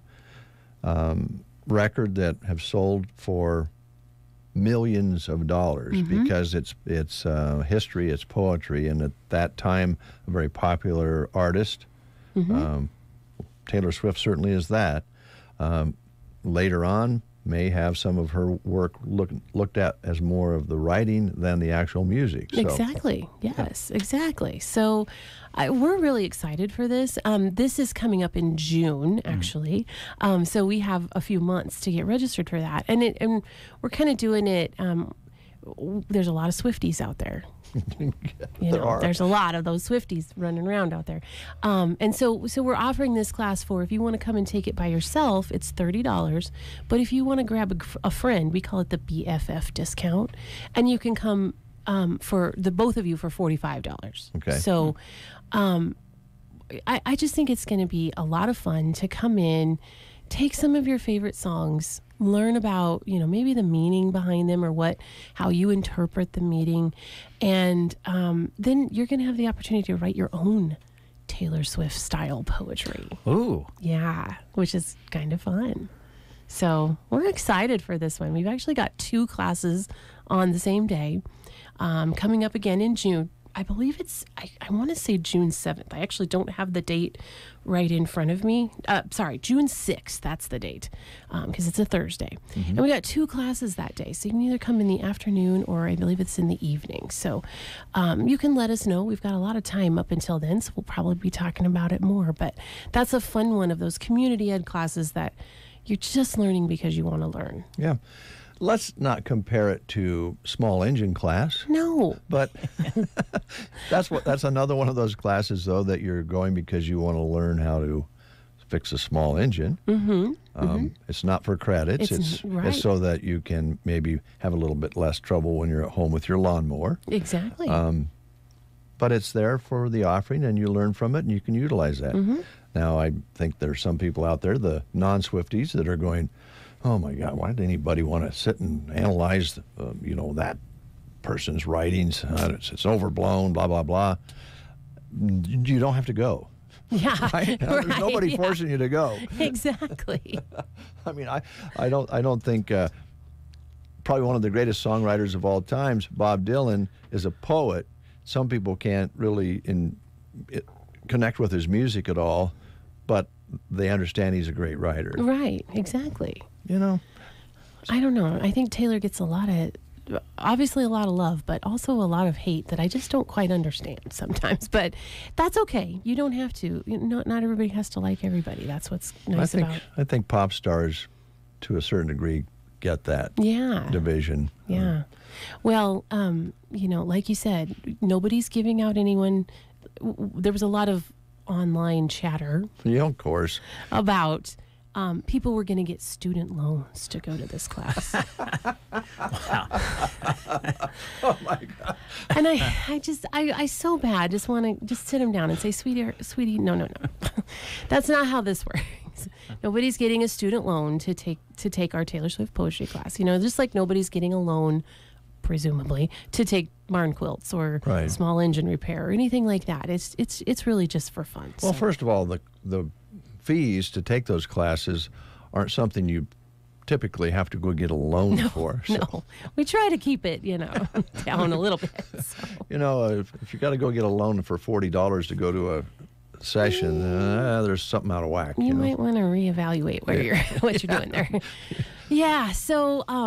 um, record that have sold for millions of dollars mm-hmm. because it's it's uh, history, it's poetry, and at that time a very popular artist. Mm-hmm. Um, Taylor Swift certainly is that. Um, later on, may have some of her work look, looked at as more of the writing than the actual music. So. Exactly. Yes, yeah. exactly. So I, we're really excited for this. Um, this is coming up in June, actually. Mm. Um, so we have a few months to get registered for that. And, it, and we're kind of doing it. Um, there's a lot of Swifties out there. You know, there are. There's a lot of those Swifties running around out there. Um, and so so we're offering this class for, if you want to come and take it by yourself, it's thirty dollars. But if you want to grab a, a friend, we call it the B F F discount. And you can come um, for the both of you for forty-five dollars. Okay. So um, I, I just think it's going to be a lot of fun to come in, take some of your favorite songs, learn about, you know, maybe the meaning behind them or what, how you interpret the meaning. And um, then you're going to have the opportunity to write your own Taylor Swift style poetry. Ooh. Yeah, which is kind of fun. So we're excited for this one. We've actually got two classes on the same day um, coming up again in June. I believe it's, I, I want to say June seventh. I actually don't have the date right in front of me. Uh, sorry, June sixth, that's the date, because um, it's a Thursday. Mm-hmm. And we got two classes that day. So you can either come in the afternoon or I believe it's in the evening. So um, you can let us know. We've got a lot of time up until then, so we'll probably be talking about it more. But that's a fun one of those community ed classes that you're just learning because you want to learn. Yeah. Let's not compare it to small engine class. No. But that's what that's another one of those classes, though, that you're going because you want to learn how to fix a small engine. Mm-hmm. Um, mm-hmm. It's not for credits. It's, it's, right. it's so that you can maybe have a little bit less trouble when you're at home with your lawnmower. Exactly. Um, but it's there for the offering, and you learn from it, and you can utilize that. Mm-hmm. Now, I think there's some people out there, the non-Swifties, that are going, oh my God, why did anybody want to sit and analyze, uh, you know, that person's writings? Uh, it's, it's overblown, blah, blah, blah. You don't have to go. Yeah. Right? There's right, nobody yeah. forcing you to go. Exactly. I mean, I, I don't I don't think uh, probably one of the greatest songwriters of all times, Bob Dylan, is a poet. Some people can't really in, it, connect with his music at all, but they understand he's a great writer. Right, exactly. You know, I don't know. I think Taylor gets a lot of, obviously a lot of love, but also a lot of hate that I just don't quite understand sometimes. But that's okay. You don't have to. You know, not everybody has to like everybody. That's what's nice I think, about. I think pop stars, to a certain degree, get that yeah. division. Yeah. Well, um, you know, like you said, nobody's giving out anyone. There was a lot of online chatter. Yeah, of course. About um, people were going to get student loans to go to this class. Wow. Oh my God. And I, I just, I, I so bad just want to just sit him down and say, sweetie, sweetie, no, no, no. That's not how this works. Nobody's getting a student loan to take to take our Taylor Swift poetry class. You know, just like nobody's getting a loan, presumably, to take barn quilts or right. small engine repair or anything like that. It's it's it's really just for fun. Well, so. first of all, the the fees to take those classes aren't something you typically have to go get a loan no, for. So. No, we try to keep it, you know, down a little bit. So. You know, if, if you got to go get a loan for forty dollars to go to a session, uh, there's something out of whack. You, you know? might want to reevaluate where yeah. you're what you're yeah. doing there. Yeah. So, um,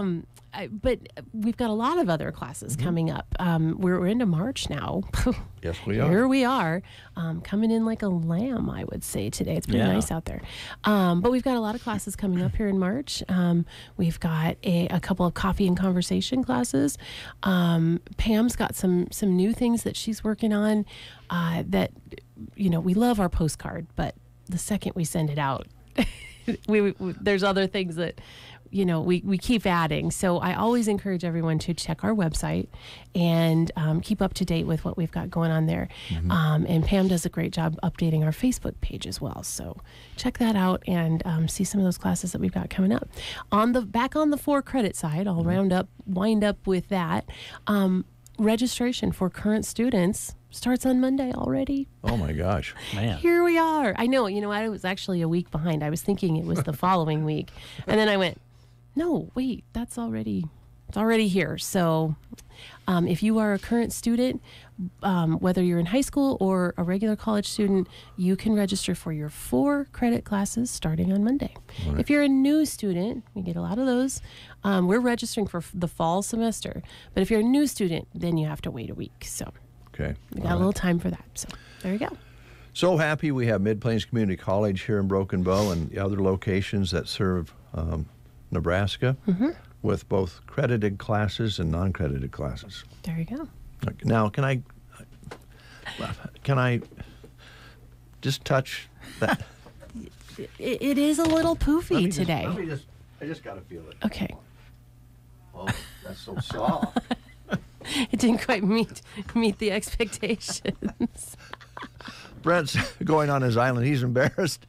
I, but we've got a lot of other classes mm-hmm. coming up. Um, we're, we're into March now. Yes, we are. Here we are, um, coming in like a lamb, I would say today. It's pretty Yeah. nice out there. Um, but we've got a lot of classes coming up here in March. Um, we've got a, a couple of coffee and conversation classes. Um, Pam's got some some new things that she's working on. Uh, that you know, we love our postcard, but the second we send it out, we, we there's other things that. You know, we, we keep adding. So I always encourage everyone to check our website and um, keep up to date with what we've got going on there. Mm-hmm. Um, and Pam does a great job updating our Facebook page as well. So check that out and um, see some of those classes that we've got coming up. On the back on the four credit side, I'll mm-hmm. round up, wind up with that. Um, registration for current students starts on Monday already. Oh my gosh. Man. Here we are. I know, you know, I was actually a week behind. I was thinking it was the following week. And then I went, no, wait, that's already, it's already here. So um, if you are a current student, um, whether you're in high school or a regular college student, you can register for your four credit classes starting on Monday. Right. If you're a new student, we get a lot of those. Um, we're registering for the fall semester. But if you're a new student, then you have to wait a week. So okay. we got All a little right. time for that. So there you go. So happy we have Mid-Plains Community College here in Broken Bow and the other locations that serve um, Nebraska mm-hmm. with both credited classes and non-credited classes. There you go. Now, can I can I just touch that? It, it is a little poofy just, today. Let me just, I just got to feel it. Okay. Oh, that's so soft. It didn't quite meet meet the expectations. Brent's going on his island. He's embarrassed.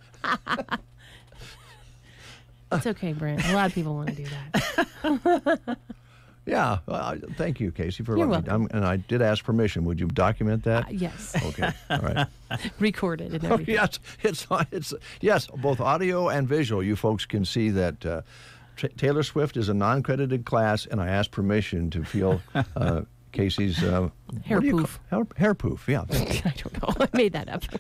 It's okay, Brent. A lot of people want to do that. Yeah. Well, thank you, Casey, for You're letting me. I'm, and I did ask permission. Would you document that? Uh, yes. Okay. All right. Record it and Oh, everything. yes. It's, it's, yes, both audio and visual. You folks can see that uh, T- Taylor Swift is a non-credited class, and I asked permission to feel uh, Casey's uh, hair what do you poof. Call, hair, hair poof, yeah. I don't know. I made that up.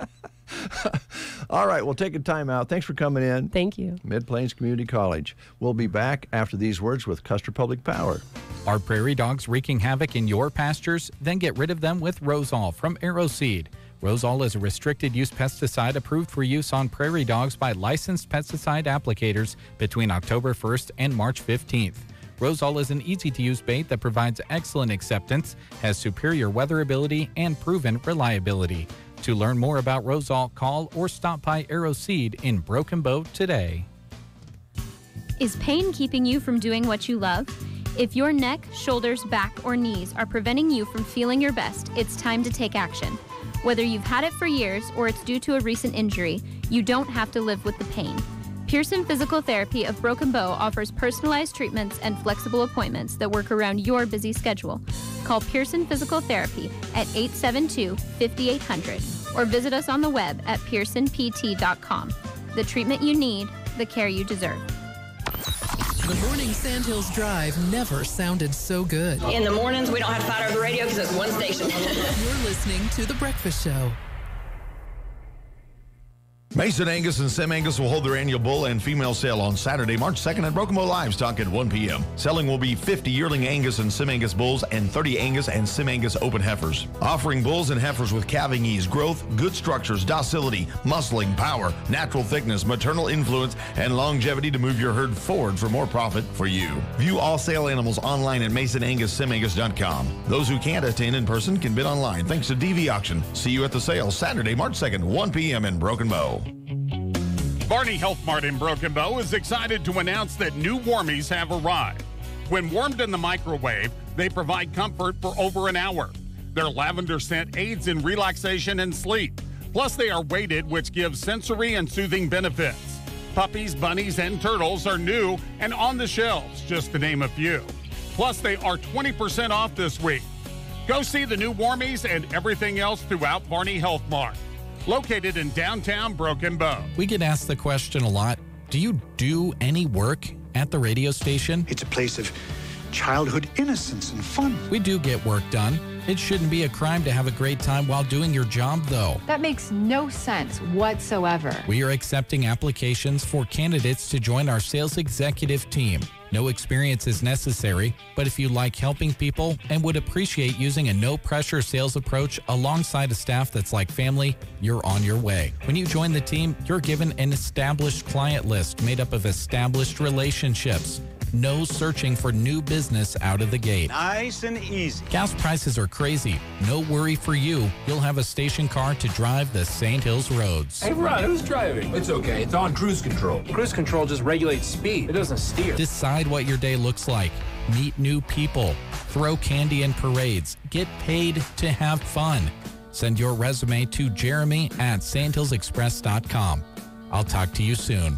All right, we'll take a time out. Thanks for coming in. Thank you. Mid-Plains Community College. We'll be back after these words with Custer Public Power. Are prairie dogs wreaking havoc in your pastures? Then get rid of them with Rosol from Aeroseed. Rosol is a restricted use pesticide approved for use on prairie dogs by licensed pesticide applicators between October first and March fifteenth. Rosol is an easy-to-use bait that provides excellent acceptance, has superior weatherability, and proven reliability. To learn more about Rosol, call or stop by Aeroseed in Broken Bow today. Is pain keeping you from doing what you love? If your neck, shoulders, back, or knees are preventing you from feeling your best, it's time to take action. Whether you've had it for years or it's due to a recent injury, you don't have to live with the pain. Pearson Physical Therapy of Broken Bow offers personalized treatments and flexible appointments that work around your busy schedule. Call Pearson Physical Therapy at eight seven two, five eight zero zero or visit us on the web at pearson p t dot com. The treatment you need, the care you deserve. The morning Sandhills Drive never sounded so good. In the mornings, we don't have to fight over the radio because it's one station. You're listening to The Breakfast Show. Mason Angus and Sim Angus will hold their annual bull and female sale on Saturday, March second at Broken Bow Livestock at one p.m. Selling will be fifty yearling Angus and Sim Angus bulls and thirty Angus and Sim Angus open heifers. Offering bulls and heifers with calving ease, growth, good structures, docility, muscling, power, natural thickness, maternal influence, and longevity to move your herd forward for more profit for you. View all sale animals online at mason angus sim angus dot com. Those who can't attend in person can bid online thanks to D V Auction. See you at the sale Saturday, March second, one p.m. in Broken Bow. Barney Health Mart in Broken Bow is excited to announce that new warmies have arrived. When warmed in the microwave, they provide comfort for over an hour. Their lavender scent aids in relaxation and sleep. Plus, they are weighted, which gives sensory and soothing benefits. Puppies, bunnies, and turtles are new and on the shelves, just to name a few. Plus, they are twenty percent off this week. Go see the new warmies and everything else throughout Barney Health Mart. Located in downtown Broken Bow. We get asked the question a lot, do you do any work at the radio station? It's a place of childhood innocence and fun. We do get work done. It shouldn't be a crime to have a great time while doing your job, though. That makes no sense whatsoever. We are accepting applications for candidates to join our sales executive team. No experience is necessary, but if you like helping people and would appreciate using a no-pressure sales approach alongside a staff that's like family, you're on your way. When you join the team, you're given an established client list made up of established relationships. No searching for new business out of the gate. Nice and easy. Gas prices are crazy. No worry for you. You'll have a station car to drive the Saint Hills roads. Hey, Rod, who's driving? It's okay. It's on cruise control. Cruise control just regulates speed. It doesn't steer. Decide what your day looks like. Meet new people. Throw candy in parades. Get paid to have fun. Send your resume to Jeremy at saint hills express dot com. I'll talk to you soon.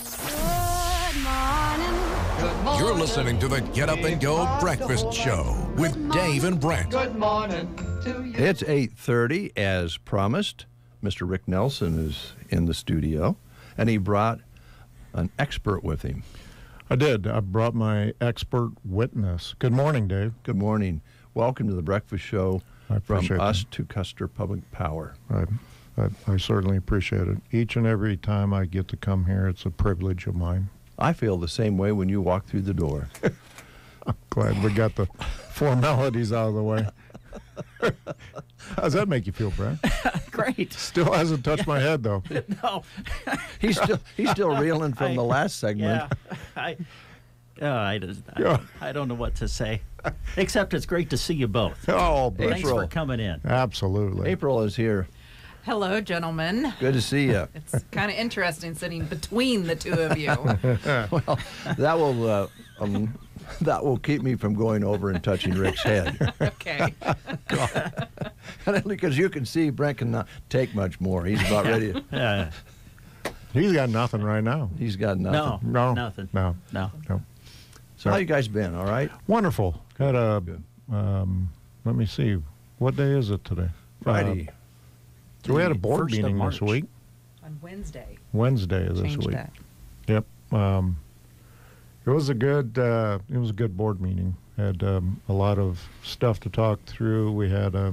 You're listening to the Get Up and Go Breakfast Show with Dave and Brent. Good morning to you. It's eight thirty, as promised. Mister Rick Nelson is in the studio, and he brought an expert with him. I did. I brought my expert witness. Good morning, Dave. Good morning. Welcome to the Breakfast Show from us to Custer Public Power. I, I, I certainly appreciate it. Each and every time I get to come here, it's a privilege of mine. I feel the same way when you walk through the door. I'm glad we got the formalities out of the way. How does that make you feel, Brad? Great. Still hasn't touched yeah. my head, though. No. he's still he's still reeling from I, the last segment. Yeah. I, uh, I, just, I, I don't know what to say, except it's great to see you both. Oh, thanks April. for coming in. Absolutely. April is here. Hello, gentlemen. Good to see you. It's kind of interesting sitting between the two of you. Well, that will uh, um, that will keep me from going over and touching Rick's head. Okay. Because you can see Brent cannot take much more. He's about ready to... Yeah. He's got nothing right now. He's got nothing. No, no nothing. No, no, no. So how you guys been? All right. Wonderful. Had a. Um, let me see. What day is it today? Friday. Uh, so we had a board meeting this week. On Wednesday. Wednesday of this Change week. That. Yep. Um, it was a good. Uh, it was a good board meeting. Had um, a lot of stuff to talk through. We had a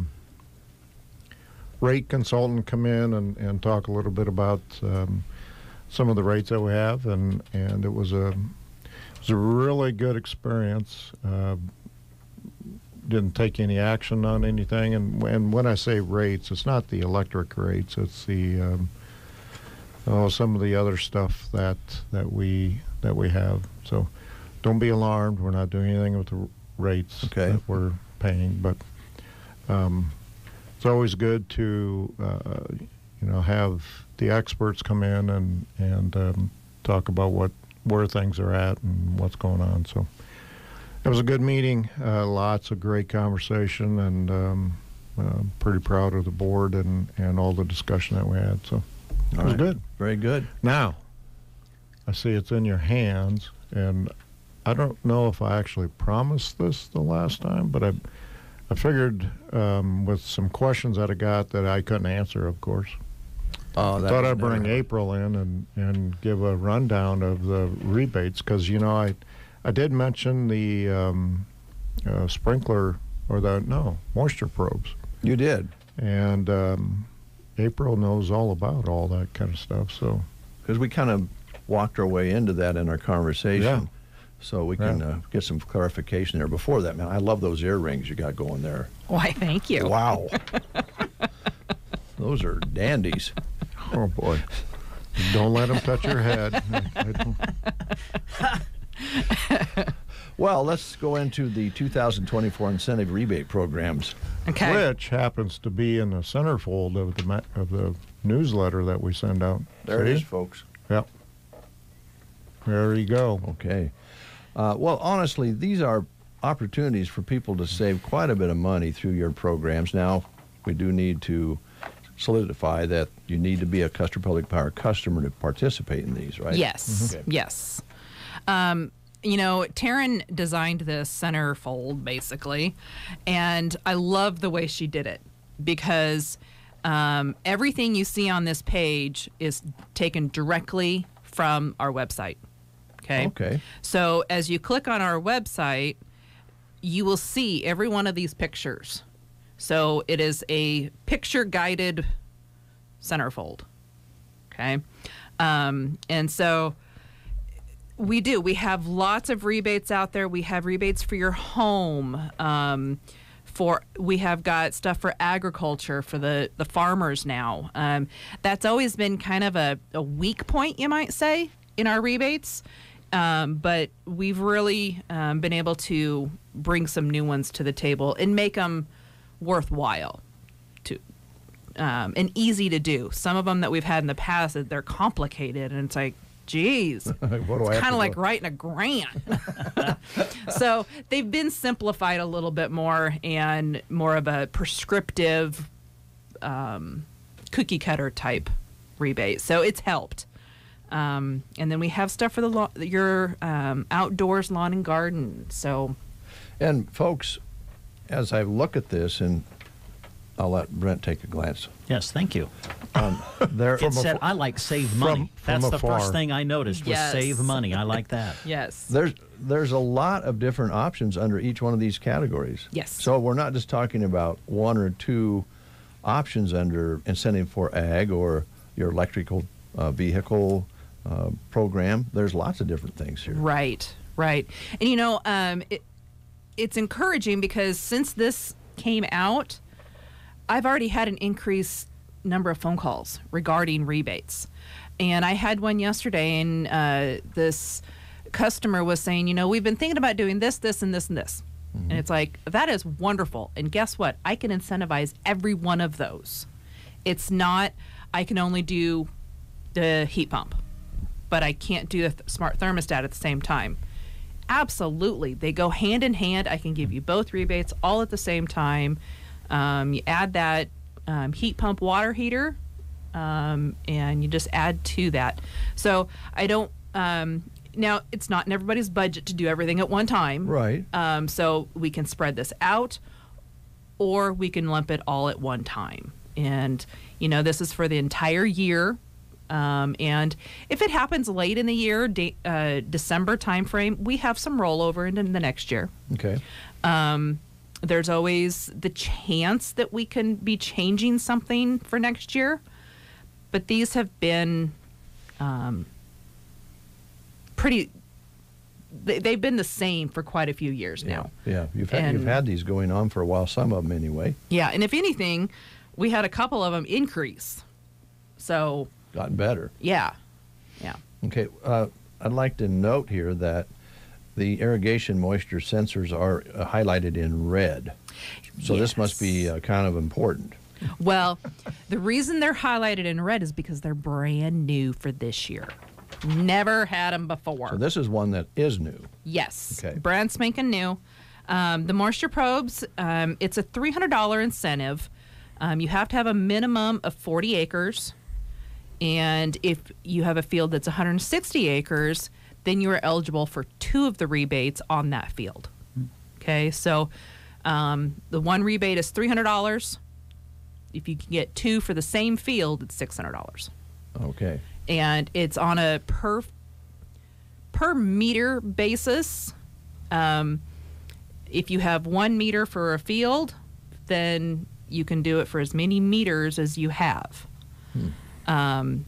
rate consultant come in and, and talk a little bit about um, some of the rates that we have, and, and it was a it was a really good experience. Uh, didn't take any action on anything, and, and when I say rates, it's not the electric rates, it's the um, oh, some of the other stuff that that we that we have. So don't be alarmed. We're not doing anything with the rates okay. that we're paying, but um, it's always good to uh, you know have the experts come in and and um, talk about what where things are at and what's going on. So it was a good meeting. Uh, lots of great conversation, and um, uh, pretty proud of the board and and all the discussion that we had. So it all was right. good. Very good. Now I see it's in your hands, and I don't know if I actually promised this the last time, but I I figured um, with some questions that I got that I couldn't answer, of course. Oh, I thought I'd bring never... April in and, and give a rundown of the rebates, because, you know, I I did mention the um, uh, sprinkler, or the, no, moisture probes. You did. And um, April knows all about all that kind of stuff, so. Because we kind of walked our way into that in our conversation. Yeah. So we can Yeah. uh, get some clarification there. Before that, man, I love those earrings you got going there. Why, thank you. Wow. Those are dandies. Oh, boy. Don't let them touch your head. Well, let's go into the two thousand twenty-four incentive rebate programs. Okay. Which happens to be in the centerfold of the ma- of the newsletter that we send out. There See? it is, folks. Yep. There you go. Okay. Uh, well, honestly, these are opportunities for people to save quite a bit of money through your programs. Now, we do need to solidify that you need to be a Custer Public Power customer to participate in these, right? Yes. Mm-hmm. Okay. Yes. Um, you know, Taryn designed this centerfold, basically, and I love the way she did it, because um, everything you see on this page is taken directly from our website. Okay. Okay. So as you click on our website, you will see every one of these pictures So it is a picture-guided centerfold. Okay. Um, and so we do. We have lots of rebates out there. We have rebates for your home. Um, for we have got stuff for agriculture for the, the farmers now. Um, that's always been kind of a, a weak point, you might say, in our rebates. Um, but we've really um, been able to bring some new ones to the table and make them worthwhile to um, and easy to do. Some of them that we've had in the past, they're complicated, and it's like, geez, What do I it's have kind to of like go? writing a grant. So they've been simplified a little bit more and more of a prescriptive um, cookie cutter type rebate. So it's helped. Um, and then we have stuff for the lo- your um, outdoors lawn and garden. So, And folks, as I look at this, and I'll let Brent take a glance. Yes, thank you. Um, there, It said, I like save money. from That's the afar. first thing I noticed was Yes. save money. I like that. yes. There's there's a lot of different options under each one of these categories. Yes. So we're not just talking about one or two options under incentive for ag or your electrical uh, vehicle uh, program. There's lots of different things here. Right, right. And you know, um, it, it's encouraging because since this came out, I've already had an increased number of phone calls regarding rebates. And I had one yesterday, and uh, this customer was saying, you know, we've been thinking about doing this, this, and this, and this. Mm-hmm. And it's like, that is wonderful. And guess what? I can incentivize every one of those. It's not, I can only do the heat pump, but I can't do the th- smart thermostat at the same time. Absolutely. They go hand in hand. I can give you both rebates all at the same time. Um, you add that um, heat pump water heater, um, and you just add to that. So I don't, um, now it's not in everybody's budget to do everything at one time. Right. Um, so we can spread this out, or we can lump it all at one time. And, you know, this is for the entire year. Um, and if it happens late in the year, de- uh, December timeframe, we have some rollover into the next year. Okay. Um, there's always the chance that we can be changing something for next year, but these have been um, pretty. They, they've been the same for quite a few years now. Yeah, you've had, And- you've had these going on for a while, some of them anyway. Yeah, and if anything, we had a couple of them increase. So Gotten better. yeah, yeah. Okay, uh, I'd like to note here that the irrigation moisture sensors are uh, highlighted in red. So this must be uh, kind of important. Well, the reason they're highlighted in red is because they're brand new for this year. Never had them before. So this is one that is new. Yes. Okay. Brand spanking new. Um, the moisture probes, um, it's a three hundred dollars incentive. Um, you have to have a minimum of forty acres. And if you have a field that's one hundred sixty acres, then you are eligible for two of the rebates on that field. Okay, so um, the one rebate is three hundred dollars. If you can get two for the same field, it's six hundred dollars. Okay. And it's on a per per meter basis. Um, if you have one meter for a field, then you can do it for as many meters as you have. Hmm. Um,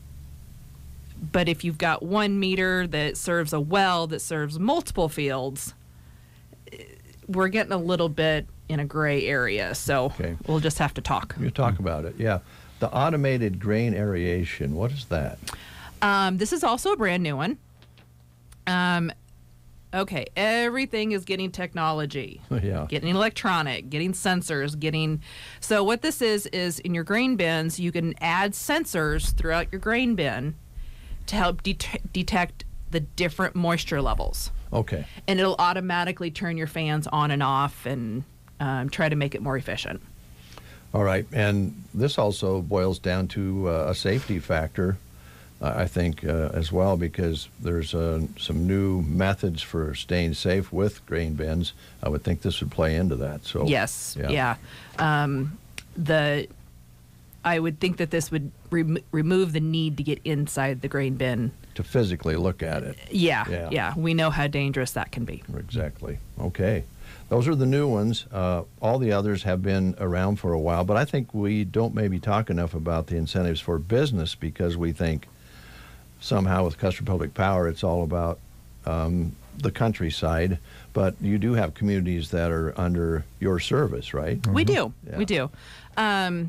but if you've got one meter that serves a well that serves multiple fields, we're getting a little bit in a gray area. So Okay. we'll just have to talk. You talk about it, yeah. The automated grain aeration, what is that? Um, this is also a brand new one. Um, okay, everything is getting technology. Yeah. Getting electronic, getting sensors, getting... So what this is, is in your grain bins, you can add sensors throughout your grain bin to help det- detect the different moisture levels. Okay. And it'll automatically turn your fans on and off and um, try to make it more efficient. All right, and this also boils down to uh, a safety factor, uh, I think, uh, as well, because there's uh, some new methods for staying safe with grain bins. I would think this would play into that. So Yes, yeah. Um, the I would think that this would rem- remove the need to get inside the grain bin. To physically look at it. Yeah, Yeah. yeah, We know how dangerous that can be. Exactly. Okay. those are the new ones. Uh, all the others have been around for a while, but I think we don't maybe talk enough about the incentives for business because we think somehow with Custer Public Power it's all about um, the countryside, but you do have communities that are under your service, right? Mm-hmm. We do. Yeah. We do. Um,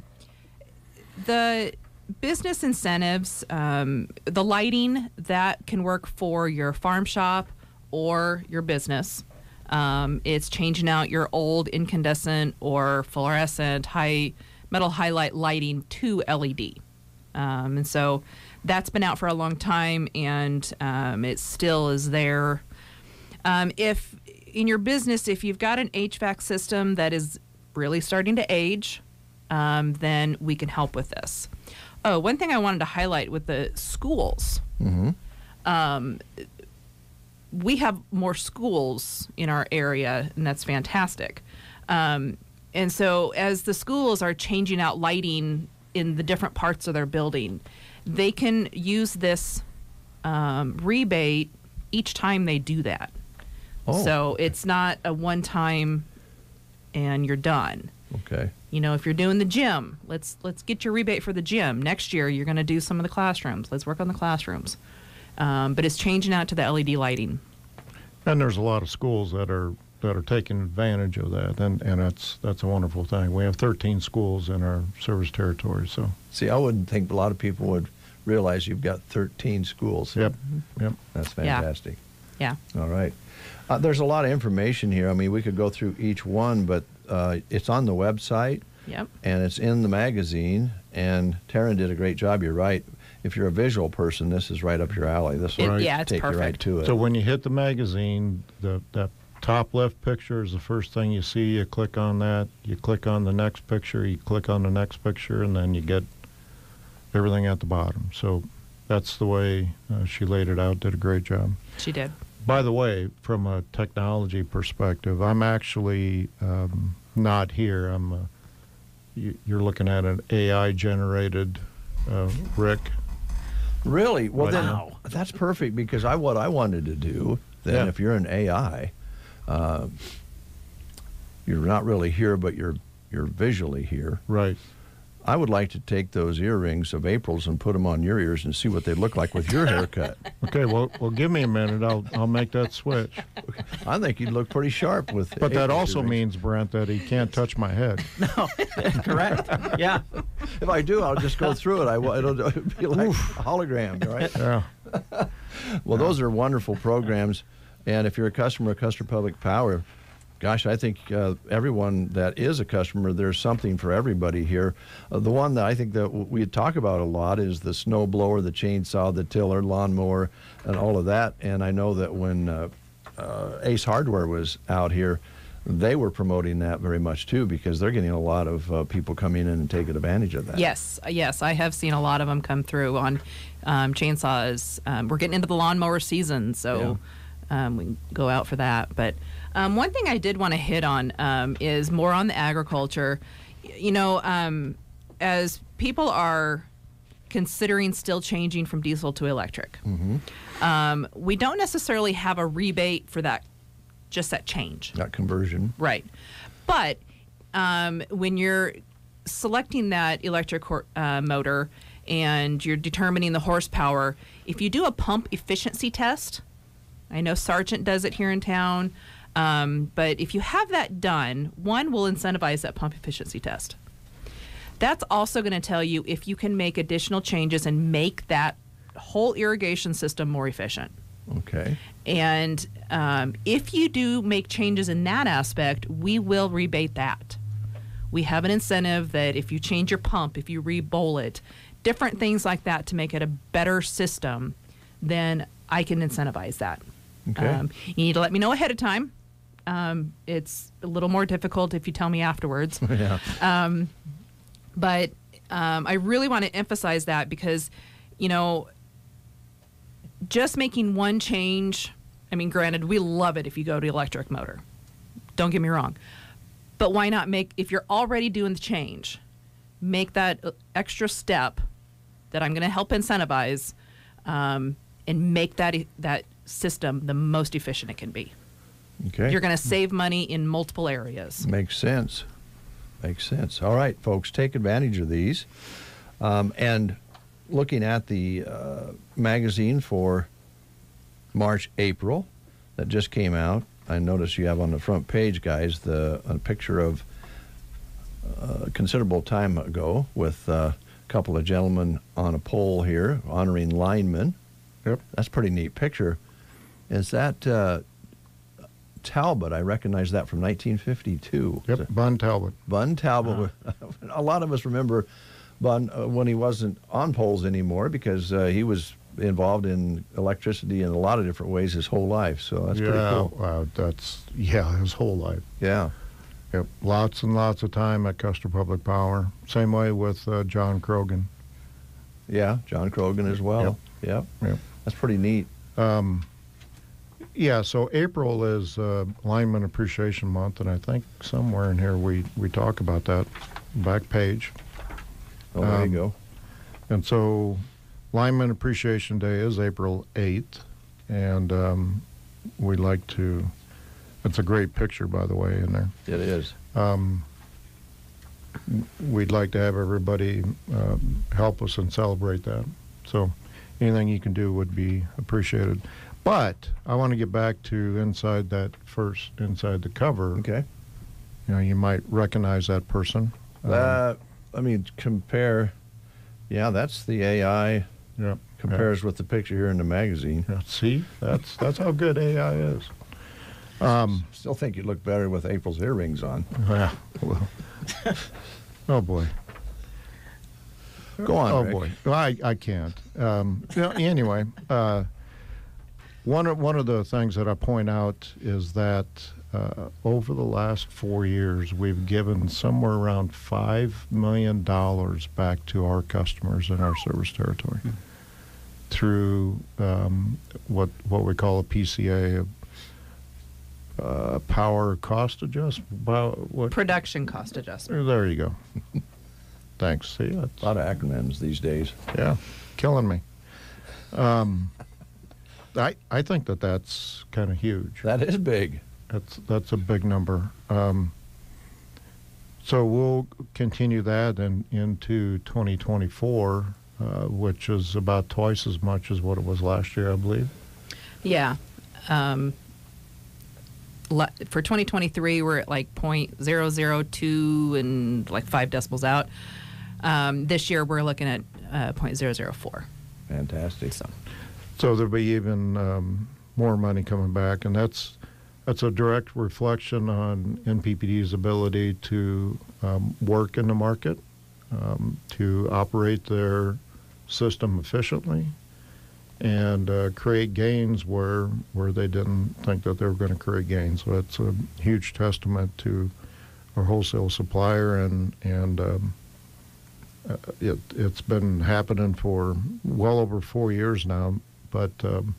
the business incentives, um, the lighting, that can work for your farm shop or your business. Um, it's changing out your old incandescent or fluorescent high metal highlight lighting to L E D. Um, and so that's been out for a long time, and um, it still is there. Um, if in your business, if you've got an H V A C system that is really starting to age, um, then we can help with this. Oh, one thing I wanted to highlight with the schools. Mm-hmm. Um, we have more schools in our area, and that's fantastic. Um, and so as the schools are changing out lighting in the different parts of their building, they can use this um, rebate each time they do that. Oh. So it's not a one-time and you're done. Okay. You know, if you're doing the gym, let's let's get your rebate for the gym. Next year, you're going to do some of the classrooms. Let's work on the classrooms. Um, but it's changing out to the L E D lighting. And there's a lot of schools that are that are taking advantage of that, and, and that's that's a wonderful thing. We have thirteen schools in our service territory. So see, I wouldn't think a lot of people would realize you've got thirteen schools. Yep, yep. That's fantastic. Yeah. yeah. All right. Uh, there's a lot of information here. I mean, we could go through each one, but uh, it's on the website. Yep. And it's in the magazine. And Taryn did a great job. You're right. If you're a visual person, this is right up your alley. This will It- yeah, it's take you right perfect. to it. So when you hit the magazine, the that top left picture is the first thing you see. You click on that. You click on the next picture. You click on the next picture, and then you get everything at the bottom. So that's the way uh, she laid it out. Did a great job. She did. By the way, from a technology perspective, I'm actually um, not here. I'm. Uh, you, you're looking at an A I-generated uh, Rick. Really? Well, Right then now. that's perfect because I what I wanted to do. Then, Yeah. if you're an A I, uh, you're not really here, but you're you're visually here. Right. I would like to take those earrings of April's and put them on your ears and see what they look like with your haircut. Okay, well, well, give me a minute. I'll I'll make that switch. I think you'd look pretty sharp with. But that April's also earrings. means, Brent, that he can't touch my head. Correct. Yeah. If I do, I'll just go through it. I will- it'll be like a hologram, right? Yeah. Well, those are wonderful programs, and if you're a customer of Custer Public Power, gosh, I think uh, everyone that is a customer, there's something for everybody here. Uh, the one that I think that w- we talk about a lot is the snow blower, the chainsaw, the tiller, lawnmower, and all of that. And I know that when uh, uh, Ace Hardware was out here, they were promoting that very much too because they're getting a lot of uh, people coming in and taking advantage of that. Yes, yes, I have seen a lot of them come through on um, chainsaws. Um, we're getting into the lawnmower season, so um, we can go out for that. But um, one thing I did want to hit on um, is more on the agriculture. You know, um, as people are considering still changing from diesel to electric, Mm-hmm. um, we don't necessarily have a rebate for that, just that change. That conversion. Right. But um, when you're selecting that electric hor- uh, motor and you're determining the horsepower, if you do a pump efficiency test, I know Sargent does it here in town, um, but if you have that done, one will incentivize that pump efficiency test. That's also going to tell you if you can make additional changes and make that whole irrigation system more efficient. Okay. And um, if you do make changes in that aspect, we will rebate that. We have an incentive that if you change your pump, if you re-bowl it, different things like that to make it a better system, then I can incentivize that. Okay. Um, you need to let me know ahead of time. Um, it's a little more difficult if you tell me afterwards. Yeah. Um, but um, I really want to emphasize that because, you know, just making one change, I mean, granted, we love it if you go to electric motor. Don't get me wrong. But why not make, if you're already doing the change, make that extra step that I'm going to help incentivize um, and make that that system the most efficient it can be. Okay. You're going to save money in multiple areas. Makes sense. Makes sense. All right, folks, take advantage of these. Um, and looking at the uh, magazine for March, April that just came out, I notice you have on the front page, guys, the a picture of a considerable time ago with uh, a couple of gentlemen on a pole here honoring linemen. Yep. That's a pretty neat picture. Is that uh, Talbot? I recognize that from nineteen fifty-two. Yep, Bun Talbot. Bun Talbot. Uh-huh. A lot of us remember Bun uh, when he wasn't on poles anymore because uh, he was involved in electricity in a lot of different ways his whole life. So that's yeah, pretty cool. Wow, that's, yeah, his whole life. Yeah. Yep, lots and lots of time at Custer Public Power. Same way with uh, John Krogan. Yeah, John Krogan as well. Yep. Yep. Yep. That's pretty neat. Um, yeah, so April is uh, Lineman Appreciation Month, and I think somewhere in here we, we talk about that. Back page. Oh, there um, you go. And so Lineman Appreciation Day is April eighth, and um, we'd like to, it's a great picture, by the way, in there. It is. Um, we'd like to have everybody uh, help us and celebrate that. So anything you can do would be appreciated. But I want to get back to inside that first, inside the cover. Okay. You know, you might recognize that person. Uh, I mean, compare, yeah, that's the A I. Yeah. Compares yeah. with the picture here in the magazine. Yeah, see, that's that's how good A I is. Um, Still think you look better with April's earrings on. Yeah. Well, oh boy. Go on. Oh Rick. boy. Well, I I can't. Um, you know, anyway, uh, one of one of the things that I point out is that uh, over the last four years, we've given somewhere around five million dollars back to our customers in our service territory mm-hmm. through um, what what we call a P C A. Uh, power cost adjustment. What? Production cost adjustment. There you go. Thanks. See, that's a lot of acronyms these days. Yeah, killing me. Um, I I think that that's kind of huge. That is big. That's that's a big number. Um, so we'll continue that and into twenty twenty-four, uh, which is about twice as much as what it was last year, I believe. Yeah. Um, for twenty twenty-three, we're at like point zero zero two and like five decibels out. Um, this year, we're looking at uh, point zero zero four. Fantastic. So, so there'll be even um, more money coming back, and that's that's a direct reflection on N P P D's ability to um, work in the market, um, to operate their system efficiently, and uh, create gains where where they didn't think that they were going to create gains. So that's a huge testament to our wholesale supplier, and and um, uh, it it's been happening for well over four years now. But um,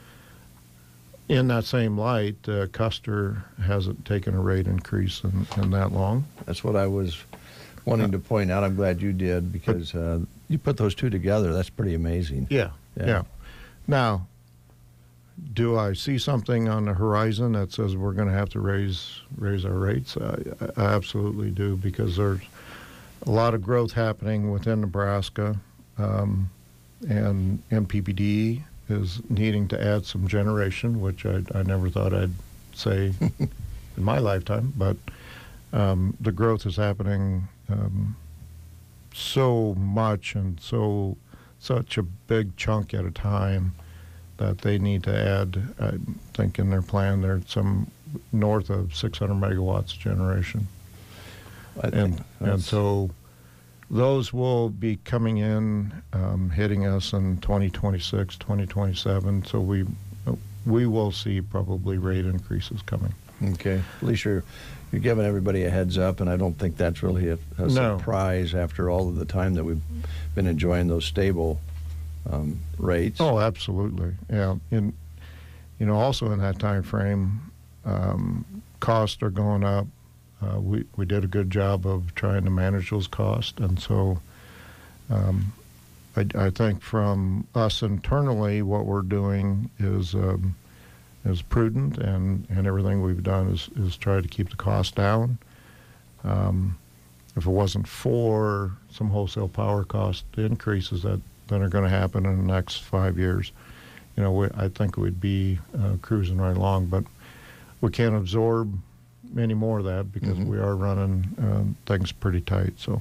in that same light, uh, Custer hasn't taken a rate increase in, in that long. That's what I was wanting to point out. I'm glad you did, because uh, you put those two together. That's pretty amazing. Yeah, yeah. yeah. Now, do I see something on the horizon that says we're going to have to raise raise our rates? I, I absolutely do, because there's a lot of growth happening within Nebraska, um, and N P P D is needing to add some generation, which I, I never thought I'd say in my lifetime, but um, the growth is happening um, so much and so such a big chunk at a time that they need to add, I think in their plan, there's some north of six hundred megawatts of generation. I and, and so those will be coming in, um, hitting us in twenty twenty-six, twenty twenty-seven, so we we will see probably rate increases coming. Okay. At least you're, you're giving everybody a heads up, and I don't think that's really a, a no. surprise after all of the time that we've been enjoying those stable um, rates. Oh, absolutely. Yeah. In, you know, also in that time frame, um, costs are going up. Uh, we, we did a good job of trying to manage those costs, and so um, I, I think from us internally, what we're doing is um, is prudent, and, and everything we've done is, is try to keep the cost down. Um, if it wasn't for some wholesale power cost increases that, that are going to happen in the next five years, you know, we, I think we'd be uh, cruising right along. But we can't absorb any more of that because mm-hmm. we are running uh, things pretty tight. So,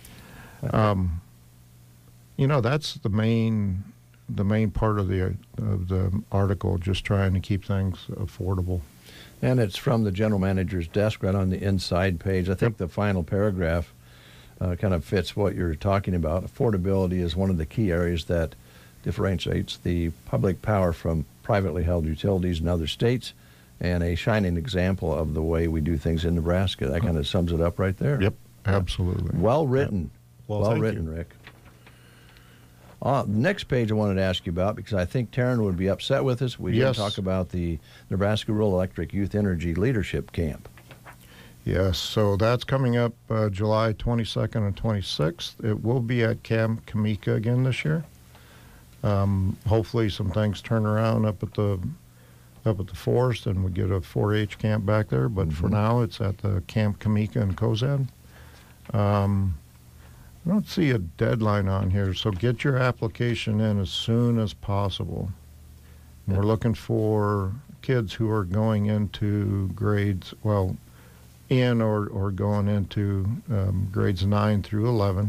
um, you know, that's the main the main part of the of the article, just trying to keep things affordable. And it's from the general manager's desk right on the inside page. I think yep. the final paragraph uh, kind of fits what you're talking about. Affordability is one of the key areas that differentiates the public power from privately held utilities in other states, and a shining example of the way we do things in Nebraska. That kind of sums it up right there. Yep, absolutely. Well written. Yep. Well, well thank written, you. Rick. Uh, the next page I wanted to ask you about, because I think Taryn would be upset with us. We yes. didn't talk about the Nebraska Rural Electric Youth Energy Leadership Camp. Yes, so that's coming up uh, July twenty-second and twenty-sixth. It will be at Camp Kamika again this year. Um, hopefully some things turn around up at the up at the forest and we get a four H camp back there. But mm-hmm. for now, it's at the Camp Kamika in Kozad. Um, I don't see a deadline on here, so get your application in as soon as possible. And we're looking for kids who are going into grades, well, in or, or going into um, grades nine through eleven.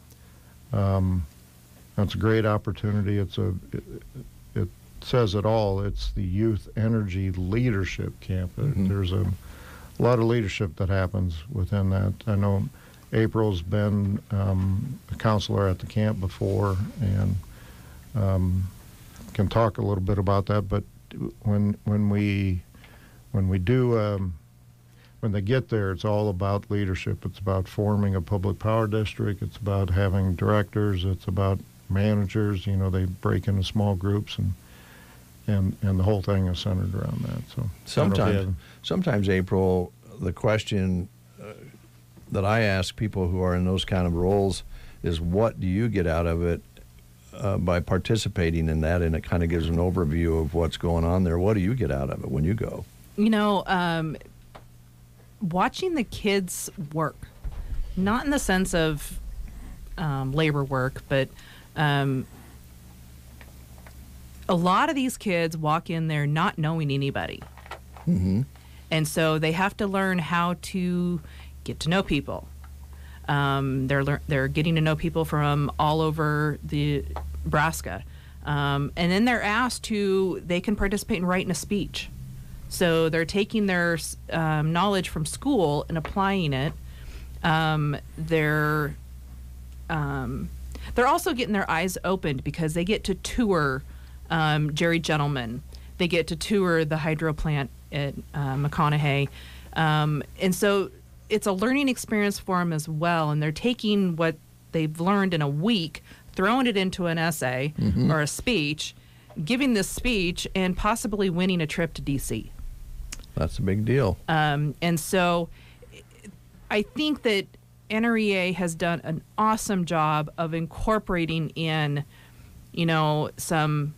Um, that's a great opportunity. It's a, it, it says it all. It's the Youth Energy Leadership Camp. Mm-hmm. There's a lot of leadership that happens within that. I know April's been um, a counselor at the camp before and um, can talk a little bit about that. But when when we when we do um, when they get there, it's all about leadership. It's about forming a public power district. It's about having directors. It's about managers. You know, they break into small groups, and and and the whole thing is centered around that. So sometimes, sometimes April, the question uh, that I ask people who are in those kind of roles is, what do you get out of it uh, by participating in that? And it kind of gives an overview of what's going on there. What do you get out of it when you go? You know, um, watching the kids work, not in the sense of um, labor work, but um, a lot of these kids walk in there not knowing anybody. Mm-hmm. And so they have to learn how to get to know people. Um, they're lear- they're getting to know people from all over the Nebraska. Um, and then they're asked to, they can participate in writing a speech. So they're taking their um, knowledge from school and applying it. Um, they're um, they're also getting their eyes opened because they get to tour um, Jerry Gentleman. They get to tour the hydro plant at uh, McConaughey. Um, and so it's a learning experience for them as well. And they're taking what they've learned in a week, throwing it into an essay mm-hmm. or a speech, giving this speech, and possibly winning a trip to D C. That's a big deal. Um, and so I think that N R E A has done an awesome job of incorporating in, you know, some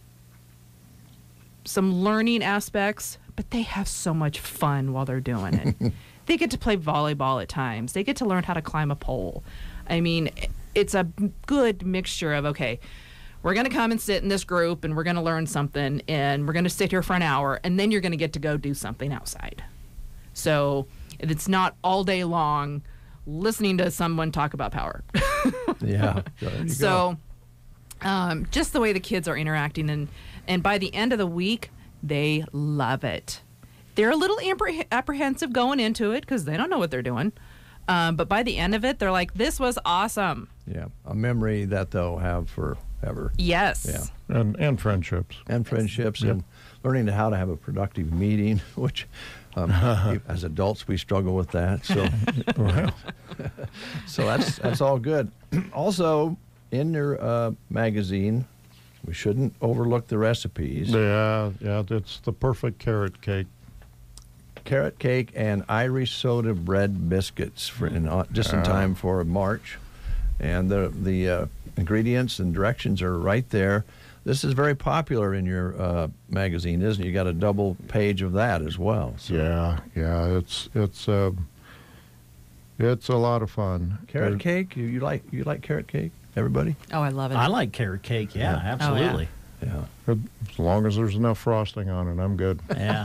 some learning aspects, but they have so much fun while they're doing it. They get to play volleyball at times. They get to learn how to climb a pole. I mean, it's a good mixture of, okay, we're going to come and sit in this group and we're going to learn something and we're going to sit here for an hour and then you're going to get to go do something outside. So it's not all day long listening to someone talk about power. Yeah. There you so go. Um, just the way the kids are interacting, and, and by the end of the week, they love it. They're a little appreh- apprehensive going into it because they don't know what they're doing. Um, but by the end of it, they're like, this was awesome. Yeah. A memory that they'll have forever. Yes. Yeah. And and friendships. And friendships Yep. and learning how to have a productive meeting, which um, as adults we struggle with that. So, well. so that's that's all good. Also, in your uh, magazine, we shouldn't overlook the recipes. Yeah, yeah, it's the perfect carrot cake. Carrot cake and Irish soda bread biscuits for in, uh, just in time for March. And the the uh, ingredients and directions are right there. This is very popular in your uh, magazine, isn't it? You got a double page of that as well. So. Yeah, yeah, it's it's uh, it's a lot of fun. Carrot There's, cake? You, you like you like carrot cake? Everybody? Oh, I love it. I like carrot cake. Yeah, yeah. absolutely. Oh, yeah. yeah. As long as there's enough frosting on it, I'm good. Yeah.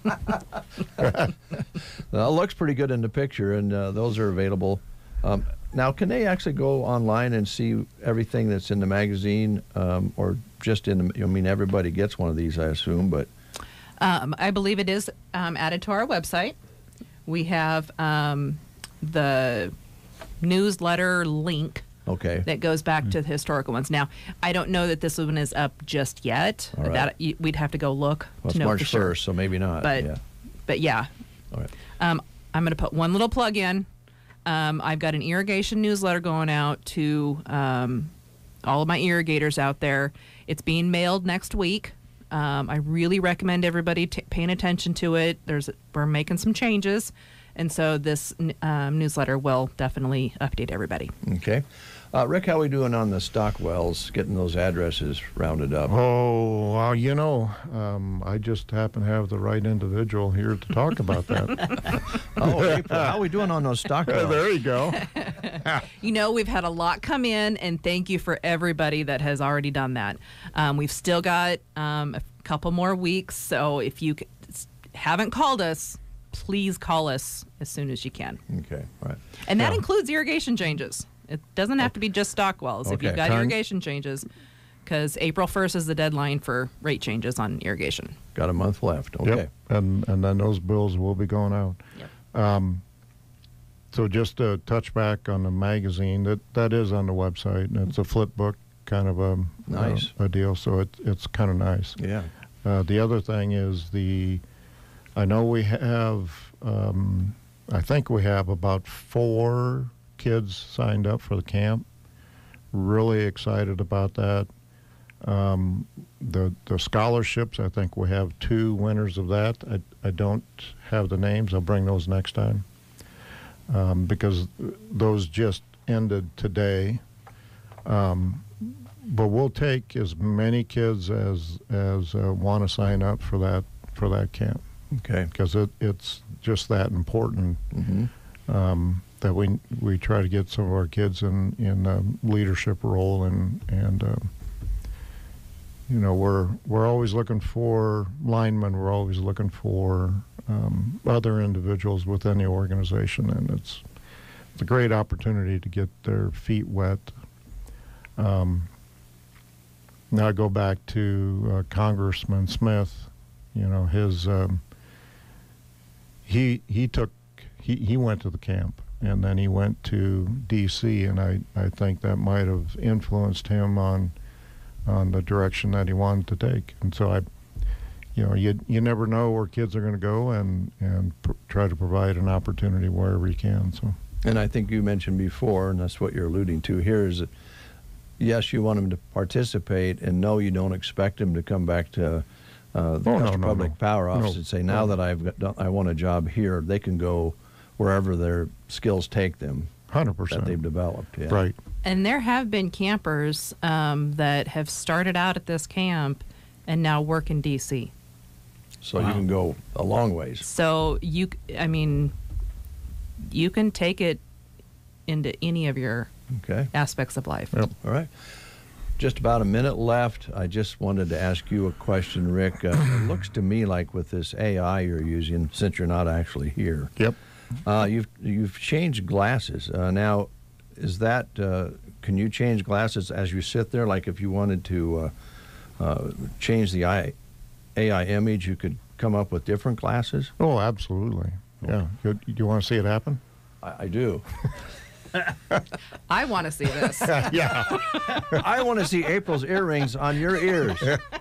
Well, it looks pretty good in the picture, and uh, those are available. Um, now, can they actually go online and see everything that's in the magazine, um, or just in the? I mean, everybody gets one of these, I assume, but Um, I believe it is um, added to our website. We have um, the newsletter link okay. that goes back mm. to the historical ones. Now, I don't know that this one is up just yet. All right. That you, we'd have to go look well, to it's know March for sure. first, so maybe not. But yeah. but yeah. All right. Um, I'm going to put one little plug in. Um, I've got an irrigation newsletter going out to um, all of my irrigators out there. It's being mailed next week. Um, I really recommend everybody t- paying attention to it. There's we're making some changes, and so this um, newsletter will definitely update everybody. Okay. Uh, Rick, how are we doing on the stock wells, getting those addresses rounded up? Oh, well, you know, um, I just happen to have the right individual here to talk about that. Oh, April, how are we doing on those stock wells? There you go. You know, we've had a lot come in, and thank you for everybody that has already done that. Um, we've still got um, a couple more weeks, so if you c- haven't called us, please call us as soon as you can. Okay, all right. And that yeah. includes irrigation changes. It doesn't have to be just stock wells. Okay. If you've got Con- irrigation changes, because April first is the deadline for rate changes on irrigation. Got a month left. Okay. Yep. And and then those bills will be going out. Yep. Um, so just to touch back on the magazine, that, that is on the website, and it's a flip book kind of a, nice. a, a deal, so it, it's kind of nice. Yeah. Uh, the other thing is the, I know we have, um, I think we have about four kids signed up for the camp. Really excited about that. Um, the the scholarships, I think we have two winners of that. I, I don't have the names. I'll bring those next time um, because those just ended today. Um, but we'll take as many kids as as uh, want to sign up for that for that camp. Okay. Because it, it's just that important. Mm-hmm. Um, that we we try to get some of our kids in in a leadership role, and and um, you know we're we're always looking for linemen, we're always looking for um, other individuals within the organization, and it's it's a great opportunity to get their feet wet. Um, now I go back to uh, Congressman Smith. You know his um, he he took he he went to the camp. And then he went to D C, and I, I think that might have influenced him on on the direction that he wanted to take. And so I, you know, you you never know where kids are going to go, and and pr- try to provide an opportunity wherever you can. So. And I think you mentioned before, and that's what you're alluding to here, is that yes, you want them to participate, and no, you don't expect them to come back to uh, the oh, Custer no, no, Public no. Power Office no. and say, now no. that I've got, I want a job here, they can go wherever their skills take them. one hundred percent. That they've developed. Yeah. Right. And there have been campers um, that have started out at this camp and now work in D C. So wow. you can go a long ways. So you, I mean, you can take it into any of your okay. aspects of life. Yep. All right. Just about a minute left. I just wanted to ask you a question, Rick. Uh, it looks to me like with this A I you're using, since you're not actually here. Yep. Uh, you've you've changed glasses. Uh, now, is that uh, can you change glasses as you sit there? Like if you wanted to uh, uh, change the I, A I image, you could come up with different glasses? Oh, absolutely. Yeah. You, you want to see it happen? I, I do. I want to see this. Yeah. I want to see April's earrings on your ears.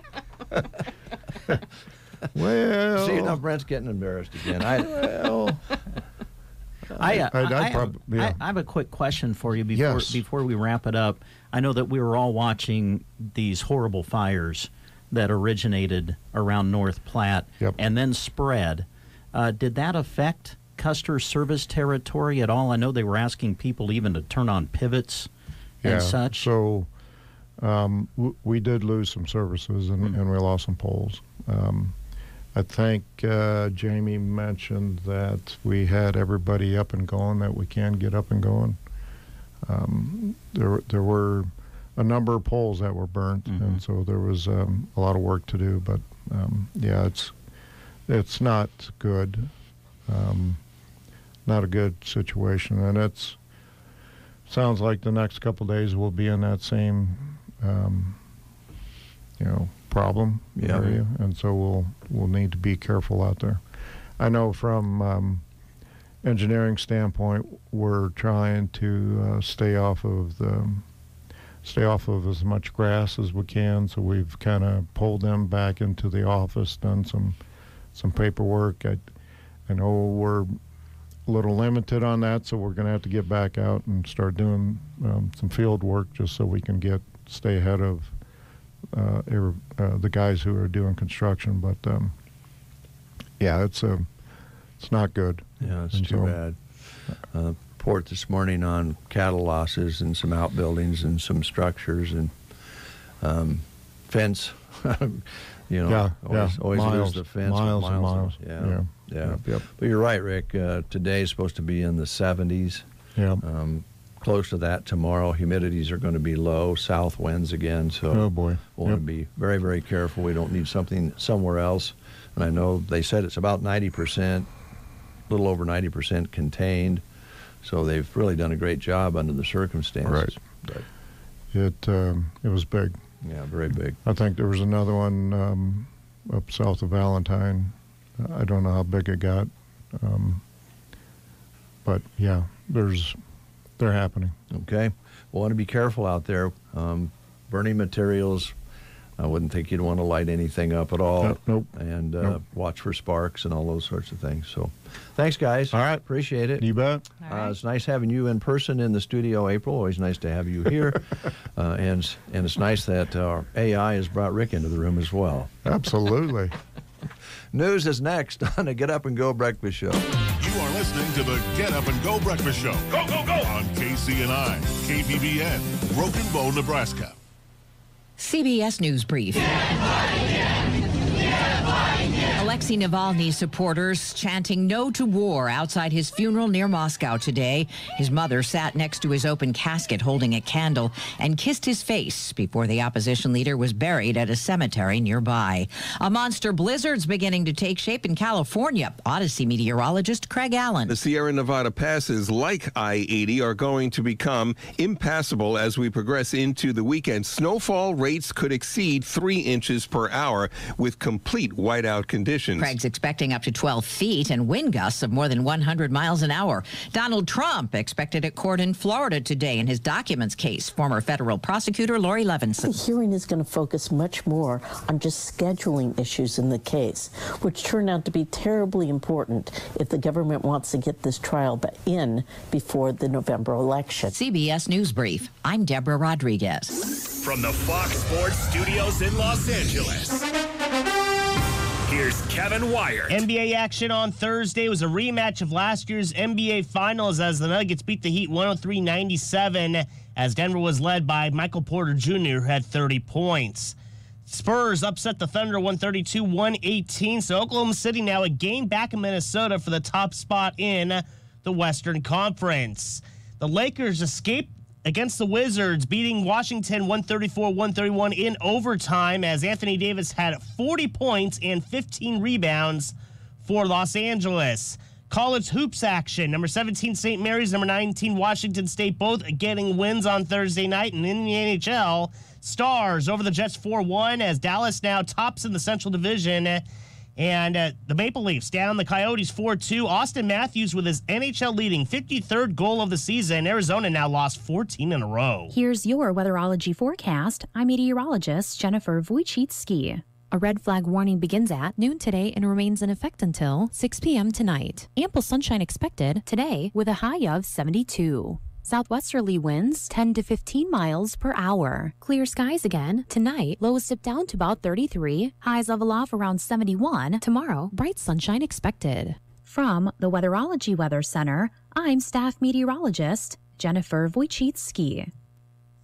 Well. See, now Brent's getting embarrassed again. I, well. I, uh, I, I'd I, I, prob- have, yeah. I, I have a quick question for you before Yes. before we wrap it up. I know that we were all watching these horrible fires that originated around North Platte Yep. and then spread. Uh, did that affect Custer service territory at all? I know they were asking people even to turn on pivots Yeah. and such. So Um, w- we did lose some services, and, and we lost some poles. Um, I think uh, Jamie mentioned that we had everybody up and going that we can get up and going. Um, there, there were a number of poles that were burnt, mm-hmm. and so there was um, a lot of work to do. But um, yeah, it's it's not good, um, not a good situation, and it's sounds like the next couple of days we'll be in that same, um, you know, problem yeah. area, and so we'll we'll need to be careful out there. I know from um, engineering standpoint, we're trying to uh, stay off of the stay off of as much grass as we can. So we've kind of pulled them back into the office, done some some paperwork. I I know we're a little limited on that, so we're going to have to get back out and start doing um, some field work just so we can get stay ahead of uh, er, uh, the guys who are doing construction. But um, yeah, it's a it's not good. Yeah, it's and too so, bad. Uh, report this morning on cattle losses and some outbuildings and some structures and um, fence. you know, yeah, always, yeah. always miles, lose the fence. miles, miles and miles. Yeah, yeah. yeah. Yep, yep. But you're right, Rick. Uh, today is supposed to be in the seventies. Yeah. Um, close to that tomorrow. Humidities are going to be low. South winds again. So oh boy, we'll yep. want to be very, very careful. We don't need something somewhere else. And I know they said it's about ninety percent, a little over ninety percent contained. So they've really done a great job under the circumstances. Right. But it um, it was big. Yeah, very big. I think there was another one um, up south of Valentine. I don't know how big it got, um, but yeah, there's they're happening. Okay, we want to be careful out there. Um, burning materials. I wouldn't think you'd want to light anything up at all. Uh, nope. And uh, Nope. watch for sparks and all those sorts of things. So, thanks, guys. All right. Appreciate it. You bet. Uh, it's nice having you in person in the studio, April. Always nice to have you here. uh, and and it's nice that our A I has brought Rick into the room as well. Absolutely. News is next on the Get Up and Go Breakfast Show. You are listening to the Get Up and Go Breakfast Show. Go, go, go! On K C N I, K B B N, Broken Bow, Nebraska. C B S News Brief. Alexei Navalny's supporters chanting no to war outside his funeral near Moscow today. His mother sat next to his open casket holding a candle and kissed his face before the opposition leader was buried at a cemetery nearby. A monster blizzard's beginning to take shape in California. Odyssey meteorologist Craig Allen. The Sierra Nevada passes, like I eighty, are going to become impassable as we progress into the weekend. Snowfall rates could exceed three inches per hour with complete whiteout conditions. Craig's expecting up to twelve feet and wind gusts of more than one hundred miles an hour. Donald Trump expected at court in Florida today in his documents case. Former federal prosecutor Lori Levinson. The hearing is going to focus much more on just scheduling issues in the case, which turn out to be terribly important if the government wants to get this trial in before the November election. C B S News Brief. I'm Deborah Rodriguez. From the Fox Sports Studios in Los Angeles, here's Kevin Wyatt. N B A action on Thursday was a rematch of last year's N B A Finals as the Nuggets beat the Heat one oh three ninety-seven as Denver was led by Michael Porter Junior who had thirty points. Spurs upset the Thunder one thirty-two one eighteen, so Oklahoma City now a game back in Minnesota for the top spot in the Western Conference. The Lakers escaped against the Wizards, beating Washington one thirty-four one thirty-one in overtime as Anthony Davis had forty points and fifteen rebounds for Los Angeles. College hoops action. Number seventeen, Saint Mary's. Number nineteen, Washington State, both getting wins on Thursday night. And in the N H L, Stars over the Jets four one as Dallas now tops in the Central Division. And uh, the Maple Leafs down the Coyotes four two. Austin Matthews with his N H L leading fifty-third goal of the season. Arizona now lost fourteen in a row. Here's your weatherology forecast. I'm meteorologist Jennifer Wojcicki. A red flag warning begins at noon today and remains in effect until six p.m. tonight. Ample sunshine expected today with a high of seventy-two. Southwesterly winds ten to fifteen miles per hour. Clear skies again. Tonight, lows dip down to about thirty-three. Highs level off around seventy-one. Tomorrow, bright sunshine expected. From the Weatherology Weather Center, I'm staff meteorologist Jennifer Wojcicki.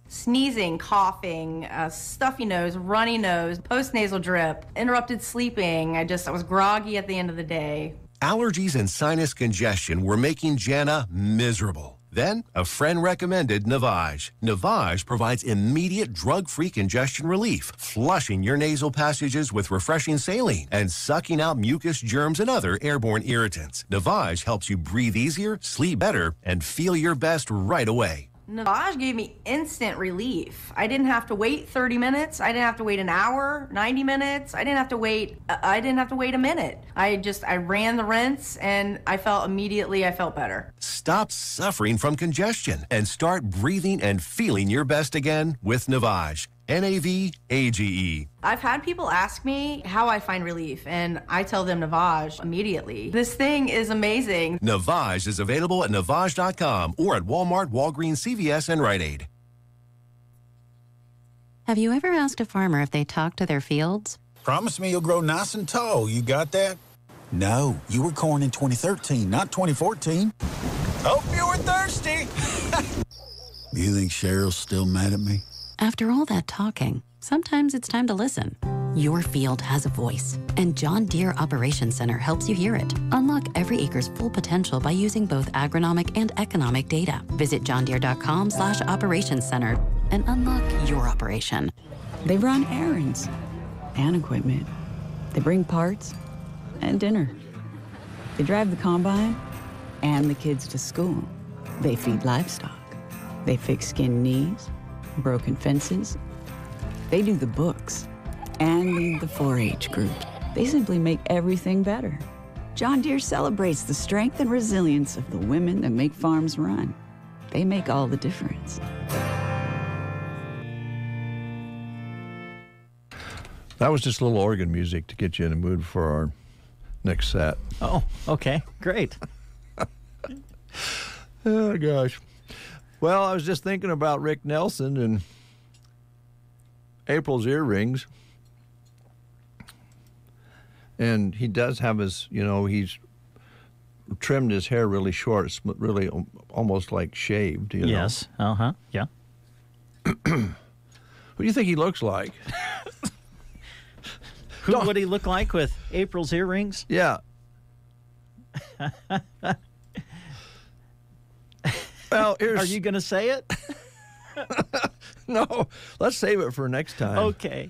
Sneezing, coughing, uh, stuffy nose, runny nose, postnasal drip, interrupted sleeping. I just, I was groggy at the end of the day. Allergies and sinus congestion were making Jana miserable. Then, a friend recommended Navage. Navage provides immediate drug-free congestion relief, flushing your nasal passages with refreshing saline and sucking out mucus, germs, and other airborne irritants. Navage helps you breathe easier, sleep better, and feel your best right away. Navage gave me instant relief. I didn't have to wait thirty minutes. I didn't have to wait an hour, ninety minutes. I didn't have to wait, I didn't have to wait a minute. I just, I ran the rinse and I felt immediately, I felt better. Stop suffering from congestion and start breathing and feeling your best again with Navage. N A V A G E. I've had people ask me how I find relief, and I tell them Navage immediately. This thing is amazing. Navage is available at Navage dot com or at Walmart, Walgreens, C V S, and Rite Aid. Have you ever asked a farmer if they talk to their fields? Promise me you'll grow nice and tall. You got that? No, you were corn in twenty thirteen, not twenty fourteen. Hope you were thirsty. You think Cheryl's still mad at me? After all that talking, sometimes it's time to listen. Your field has a voice, and John Deere Operations Center helps you hear it. Unlock every acre's full potential by using both agronomic and economic data. Visit john deere dot com slash operations center and unlock your operation. They run errands and equipment. They bring parts and dinner. They drive the combine and the kids to school. They feed livestock. They fix skinned knees, broken fences. They do the books and lead the four H group. They simply make everything better. John Deere celebrates the strength and resilience of the women that make farms run. They make all the difference. That was just a little organ music to get you in the mood for our next set. Oh, okay. Great. Oh, gosh. Well, I was just thinking about Rick Nelson and April's earrings. And he does have his, you know, he's trimmed his hair really short. It's really almost like shaved, you know. Yes. Uh-huh. Yeah. Who do you think he looks like? Who would he look like with April's earrings? Yeah. Well, here's... Are you going to say it? No, let's save it for next time. Okay.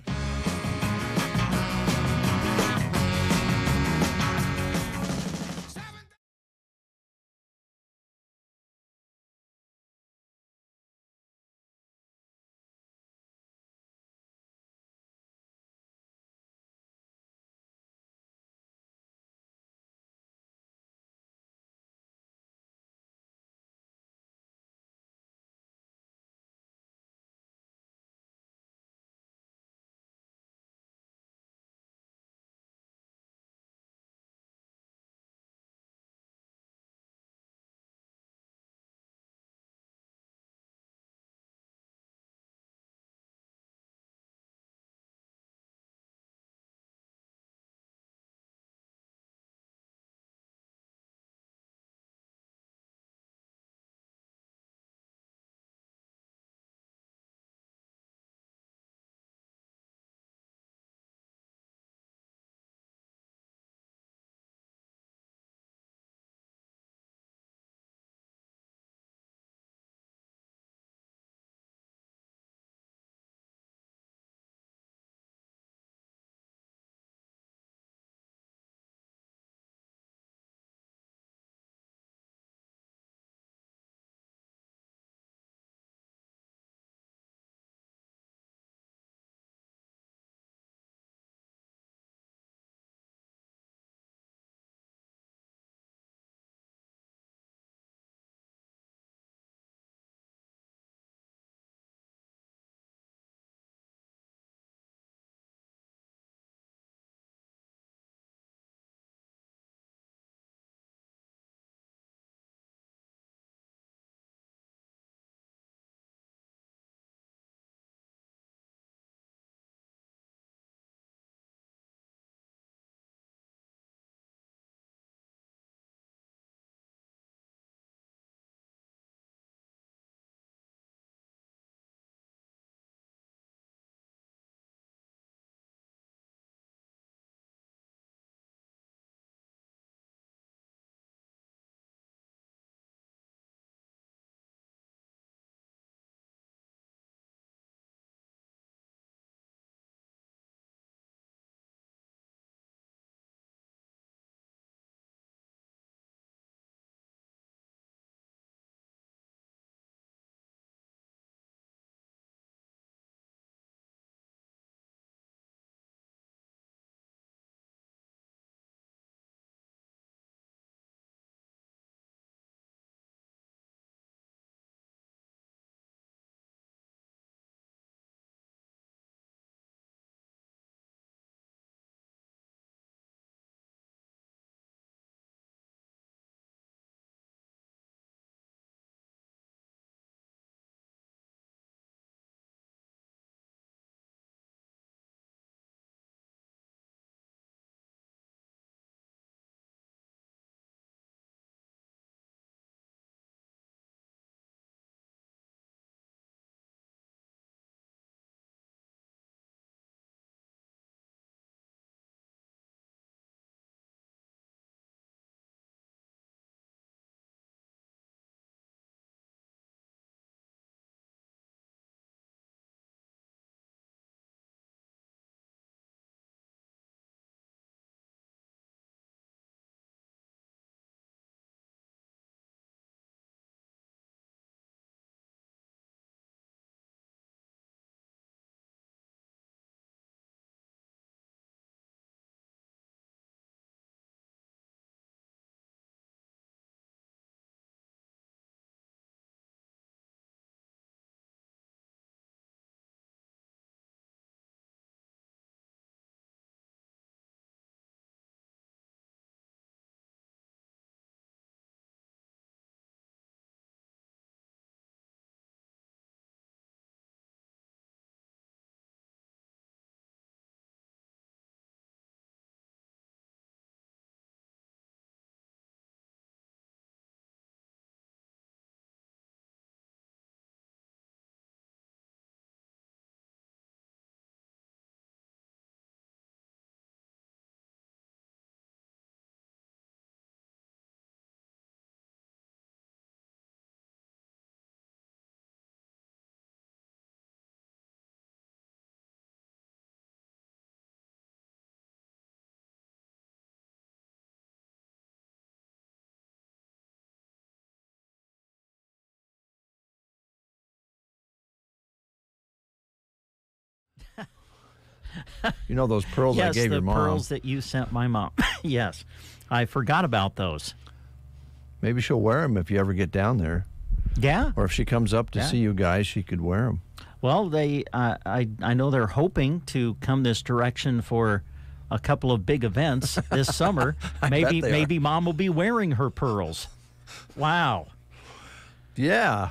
You know those pearls yes, I gave your mom? Yes, the pearls that you sent my mom. Yes, I forgot about those. Maybe she'll wear them if you ever get down there. Yeah. Or if she comes up to yeah. see you guys, she could wear them. Well, they, uh, I, I know they're hoping to come this direction for a couple of big events this summer. Maybe, maybe are. Mom will be wearing her pearls. Wow. Yeah.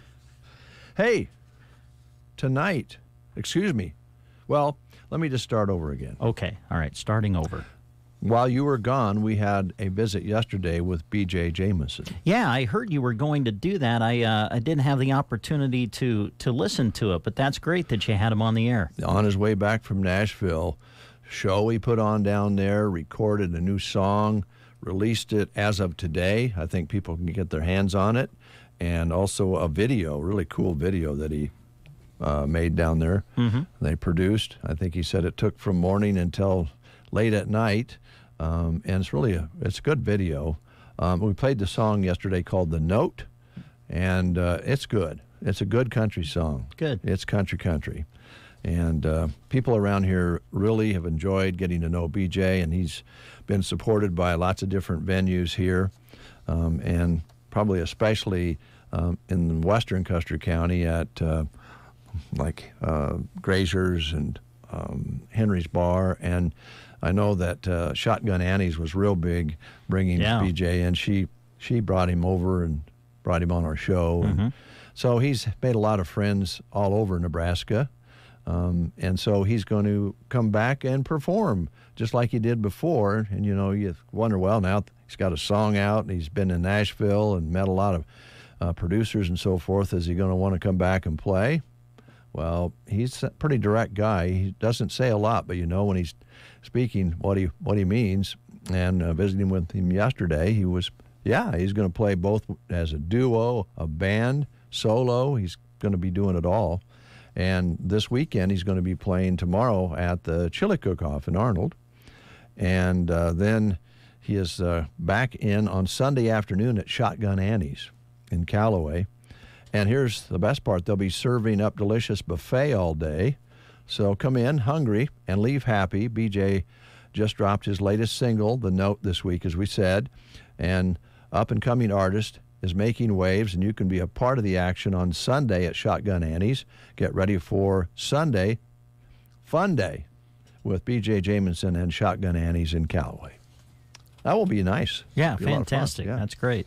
Hey, tonight, excuse me. Well, let me just start over again. Okay. All right. Starting over. While you were gone, we had a visit yesterday with B J Jamison. Yeah, I heard you were going to do that. I uh, I didn't have the opportunity to, to listen to it, but that's great that you had him on the air. On his way back from Nashville, show he put on down there, recorded a new song, released it as of today. I think people can get their hands on it. And also a video, really cool video that he uh, made down there. Mm-hmm. They produced. I think he said it took from morning until late at night. Um, and it's really a, it's a good video. Um, we played the song yesterday called The Note, and uh, it's good. It's a good country song. Good. It's country country. And uh, people around here really have enjoyed getting to know B J, and he's been supported by lots of different venues here, um, and probably especially um, in western Custer County at uh, like uh, Grazer's and um, Henry's Bar. And I know that uh, Shotgun Annie's was real big bringing yeah. B J in. She she brought him over and brought him on our show. Mm-hmm. And so he's made a lot of friends all over Nebraska. Um, and so he's going to come back and perform just like he did before. And, you know, you wonder, well, now he's got a song out and he's been in Nashville and met a lot of uh, producers and so forth. Is he going to want to come back and play? Well, he's a pretty direct guy. He doesn't say a lot, but you know when he's speaking what he what he means. And uh, visiting with him yesterday, he was, yeah, he's going to play both as a duo, a band, solo. He's going to be doing it all. And this weekend, he's going to be playing tomorrow at the Chili Cook-Off in Arnold. And uh, then he is uh, back in on Sunday afternoon at Shotgun Annie's in Callaway. And here's the best part. They'll be serving up delicious buffet all day. So come in hungry and leave happy. B J just dropped his latest single, The Note, this week, as we said. And up-and-coming artist is making waves, and you can be a part of the action on Sunday at Shotgun Annie's. Get ready for Sunday, Fun Day, with B J Jamison and Shotgun Annie's in Callaway. That will be nice. Yeah, be fantastic. Yeah. That's great.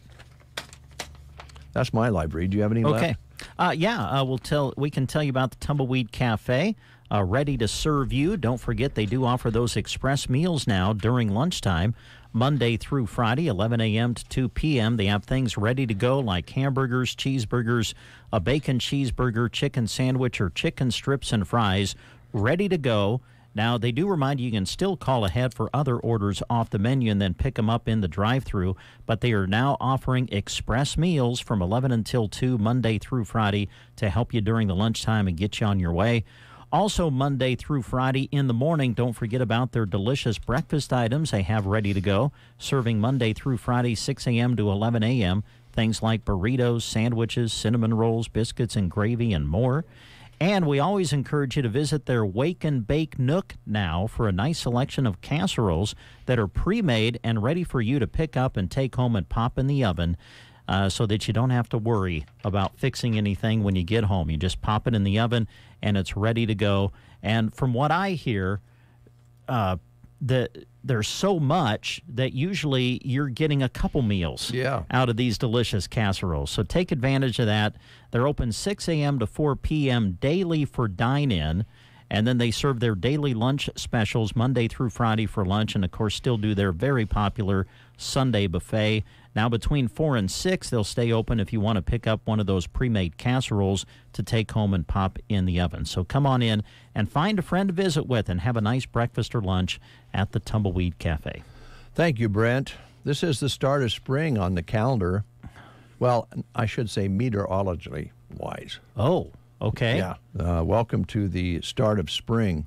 That's my library. Do you have any okay. left? Uh, yeah, uh, we'll tell. We can tell you about the Tumbleweed Cafe, uh, ready to serve you. Don't forget, they do offer those express meals now during lunchtime, Monday through Friday, eleven a.m. to two p.m. They have things ready to go like hamburgers, cheeseburgers, a bacon cheeseburger, chicken sandwich, or chicken strips and fries, ready to go. Now, they do remind you you can still call ahead for other orders off the menu and then pick them up in the drive-thru, but they are now offering express meals from eleven until two, Monday through Friday, to help you during the lunchtime and get you on your way. Also, Monday through Friday in the morning, don't forget about their delicious breakfast items they have ready to go, serving Monday through Friday, six a.m. to eleven a.m., things like burritos, sandwiches, cinnamon rolls, biscuits and gravy, and more. And we always encourage you to visit their Wake and Bake Nook now for a nice selection of casseroles that are pre-made and ready for you to pick up and take home and pop in the oven uh, so that you don't have to worry about fixing anything when you get home. You just pop it in the oven and it's ready to go. And from what I hear, uh, the, there's so much that usually you're getting a couple meals yeah. out of these delicious casseroles. So take advantage of that. They're open six a.m. to four p.m. daily for dine-in, and then they serve their daily lunch specials Monday through Friday for lunch, and, of course, still do their very popular Sunday buffet. Now, between four and six, they'll stay open if you want to pick up one of those pre-made casseroles to take home and pop in the oven. So come on in and find a friend to visit with and have a nice breakfast or lunch at the Tumbleweed Cafe. Thank you, Brent. This is the start of spring on the calendar. Well, I should say meteorology-wise. Oh, okay. Yeah. Uh, welcome to the start of spring.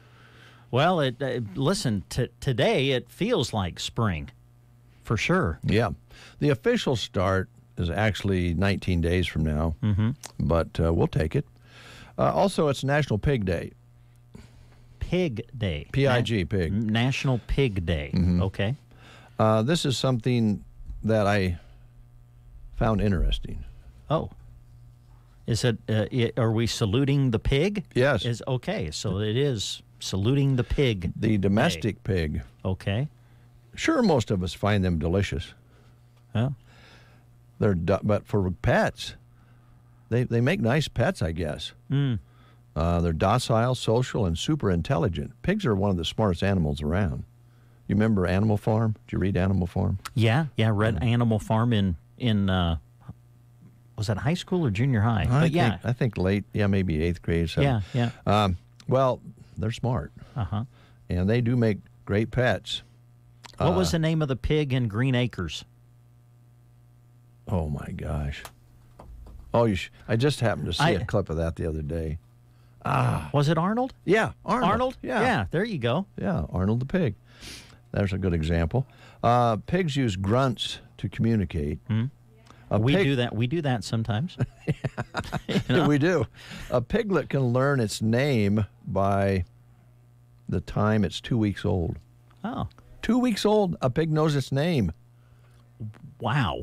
Well, it uh, listen, t- today it feels like spring, for sure. Yeah. The official start is actually nineteen days from now, mm-hmm. but uh, we'll take it. Uh, also, it's National Pig Day. Pig Day. P I G, pig. National Pig Day. Mhm. Okay. Uh, this is something that I found interesting. Oh. Is it, uh, it, are we saluting the pig? Yes. Is okay, so it is saluting the pig. The domestic day. pig. Okay. Sure, most of us find them delicious. Yeah. They're do- but for pets, they they make nice pets, I guess. Mm. Uh, they're docile, social, and super intelligent. Pigs are one of the smartest animals around. You remember Animal Farm? Did you read Animal Farm? Yeah, yeah. Read Animal Farm in in uh, was that high school or junior high? I but think, yeah, I think late, yeah, maybe eighth grade. Yeah, yeah. Um, well, they're smart. Uh-huh. And they do make great pets. What was Uh, the name of the pig in Green Acres? Oh, my gosh. Oh, you sh- I just happened to see I- a clip of that the other day. Ah. Was it Arnold? Yeah, Arnold. Arnold? Yeah. Yeah, there you go. Yeah, Arnold the pig. There's a good example. Uh, pigs use grunts to communicate. Hmm? A we pig- do that. We do that sometimes. You know? We do. A piglet can learn its name by the time it's two weeks old. Oh. Two weeks old, a pig knows its name. Wow.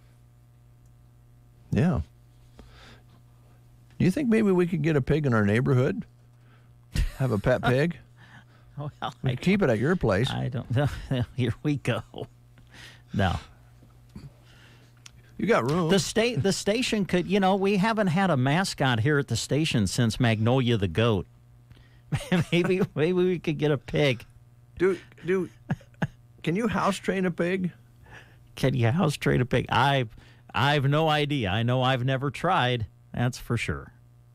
Yeah. Do you think maybe we could get a pig in our neighborhood? Have a pet pig? Well, We I, could keep it at your place. I don't know. Here we go. No. You got room. The state, the station could, you know, we haven't had a mascot here at the station since Magnolia the goat. maybe, maybe we could get a pig. Do, do, can you house train a pig? Can you house train a pig? I, I've no idea. I know I've never tried. That's for sure.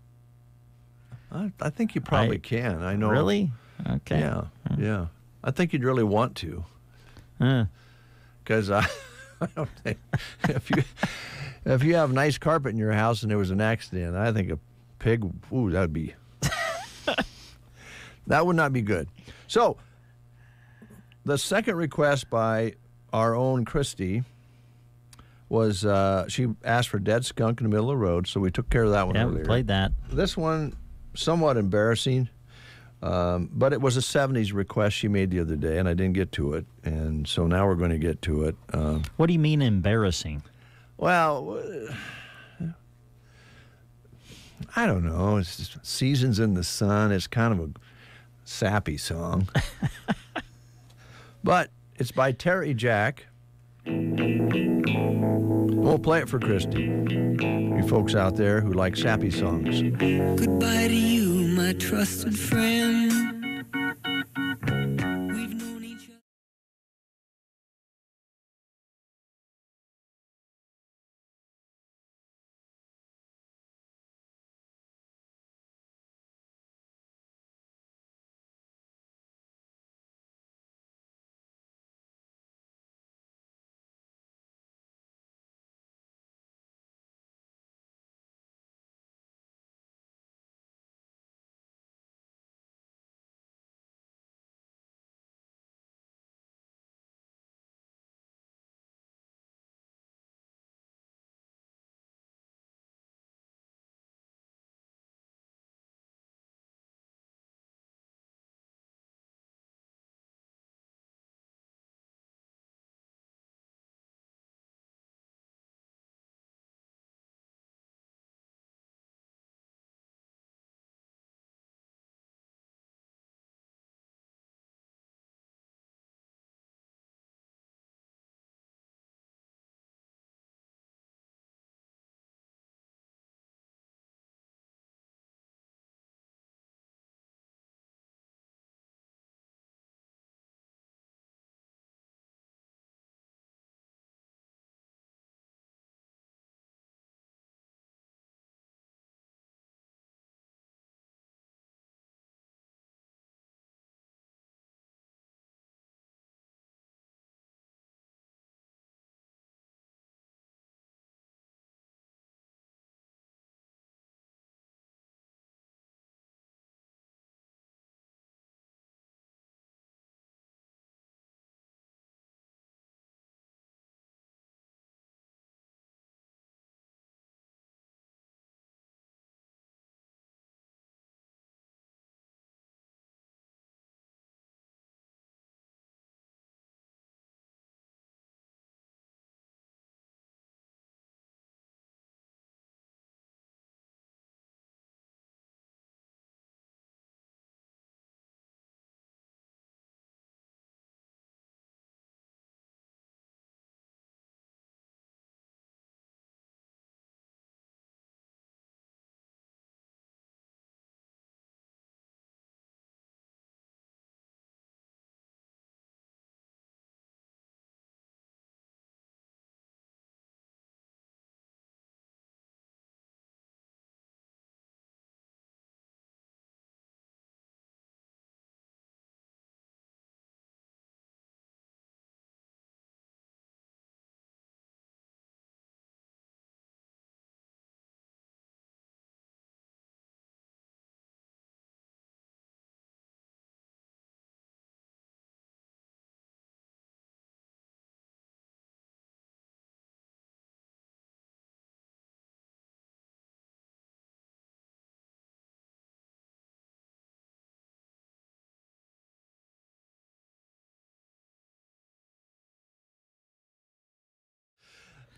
I, I think you probably I- can. I know. Really? Okay. Yeah, yeah. I think you'd really want to. Uh, Because I, I don't think if you if you have nice carpet in your house and there was an accident, I think a pig, ooh, that would be that would not be good. So the second request by our own Christy was uh, she asked for Dead Skunk in the Middle of the Road, so we took care of that one yeah, earlier. we played that. This one, somewhat embarrassing, um, but it was a seventies request she made the other day, and I didn't get to it, and so now we're going to get to it. Um, What do you mean embarrassing? well, uh, I don't know. It's just Seasons in the Sun. It's kind of a sappy song, but it's by Terry Jack. We'll play it for Christy. You folks out there who like sappy songs. Goodbye to you, my trusted friend.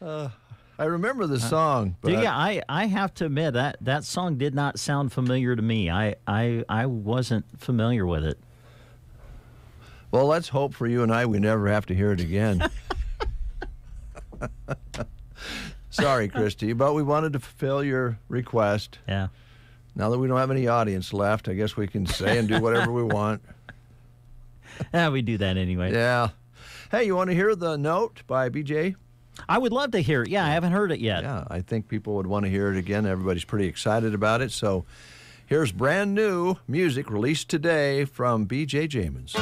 Uh, I remember the song. But Do you? I, I have to admit that that song did not sound familiar to me. I, I, I wasn't familiar with it. Well, let's hope for you and I we never have to hear it again. Sorry, Christy, but we wanted to fulfill your request. Yeah. Now that we don't have any audience left, I guess we can say and do whatever we want. Yeah, we do that anyway. Yeah. Hey, you want to hear the note by B J? I would love to hear it. Yeah, I haven't heard it yet. Yeah, I think people would want to hear it again. Everybody's pretty excited about it. So here's brand new music released today from B J Jamons.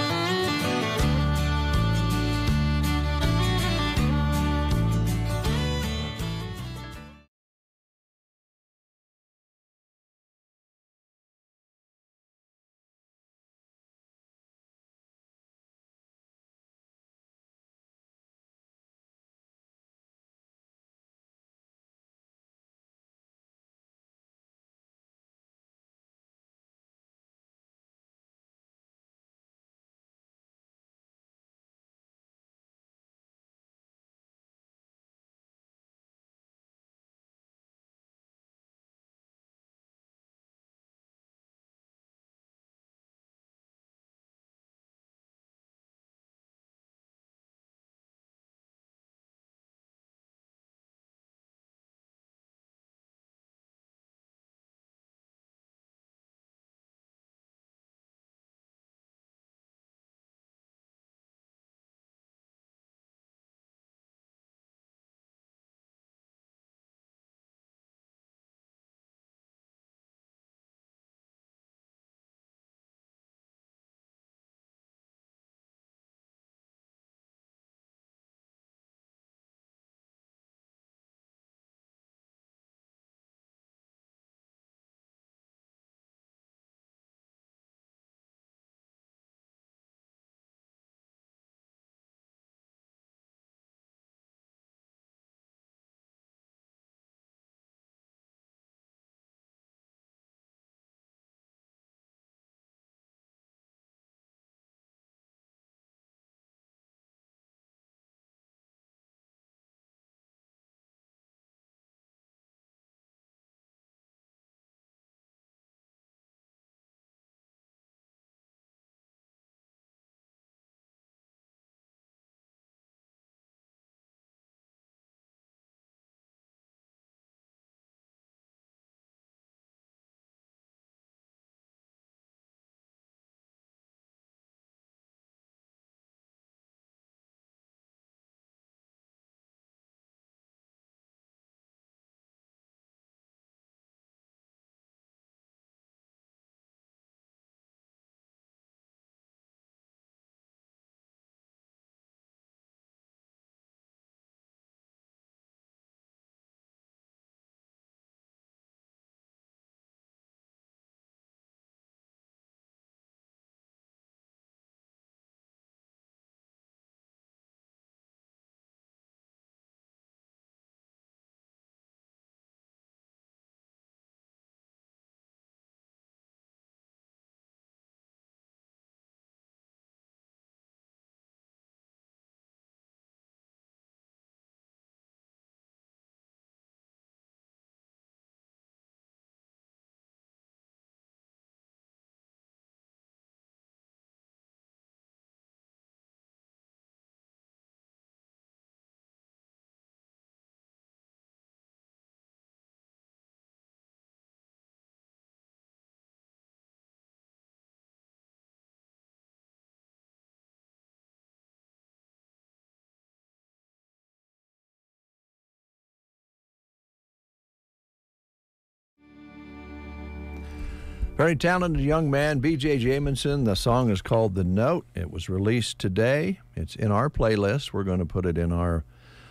Very talented young man, B J Jamison. The song is called The Note. It was released today. It's in our playlist. We're going to put it in our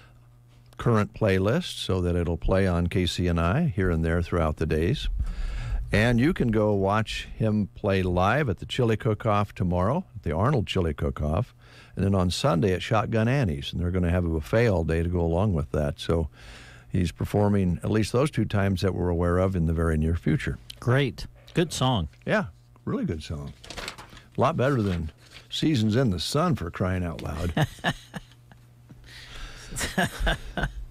current playlist so that it'll play on K C N I here and there throughout the days. And you can go watch him play live at the Chili Cook-Off tomorrow, at the Arnold Chili Cook-Off, and then on Sunday at Shotgun Annie's. And they're going to have a buffet all day to go along with that. So he's performing at least those two times that we're aware of in the very near future. Great. Good song. Yeah, really good song. A lot better than Seasons in the Sun, for crying out loud.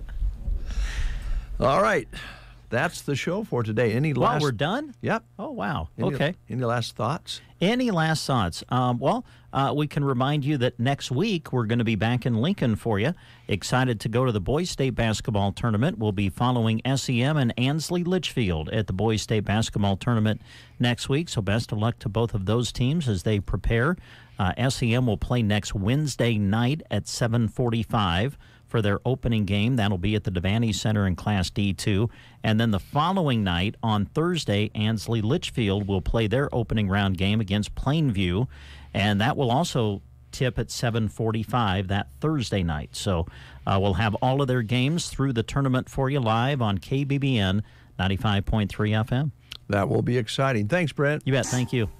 All right. That's the show for today. Any Well, last... we're done? Yep. Oh, wow. Any, Okay. Any last thoughts? Any last thoughts? Um, well, uh, we can remind you that next week we're going to be back in Lincoln for you. Excited to go to the Boys State Basketball Tournament. We'll be following S E M and Ansley Litchfield at the Boys State Basketball Tournament next week. So best of luck to both of those teams as they prepare. Uh, S E M will play next Wednesday night at seven forty-five for their opening game. That'll be at the Devaney Center in Class D two. And then the following night, on Thursday, Ansley Litchfield will play their opening round game against Plainview, and that will also tip at seven forty-five that Thursday night. So uh, we'll have all of their games through the tournament for you live on K B B N ninety-five point three F M. That will be exciting. Thanks, Brent. You bet. Thank you.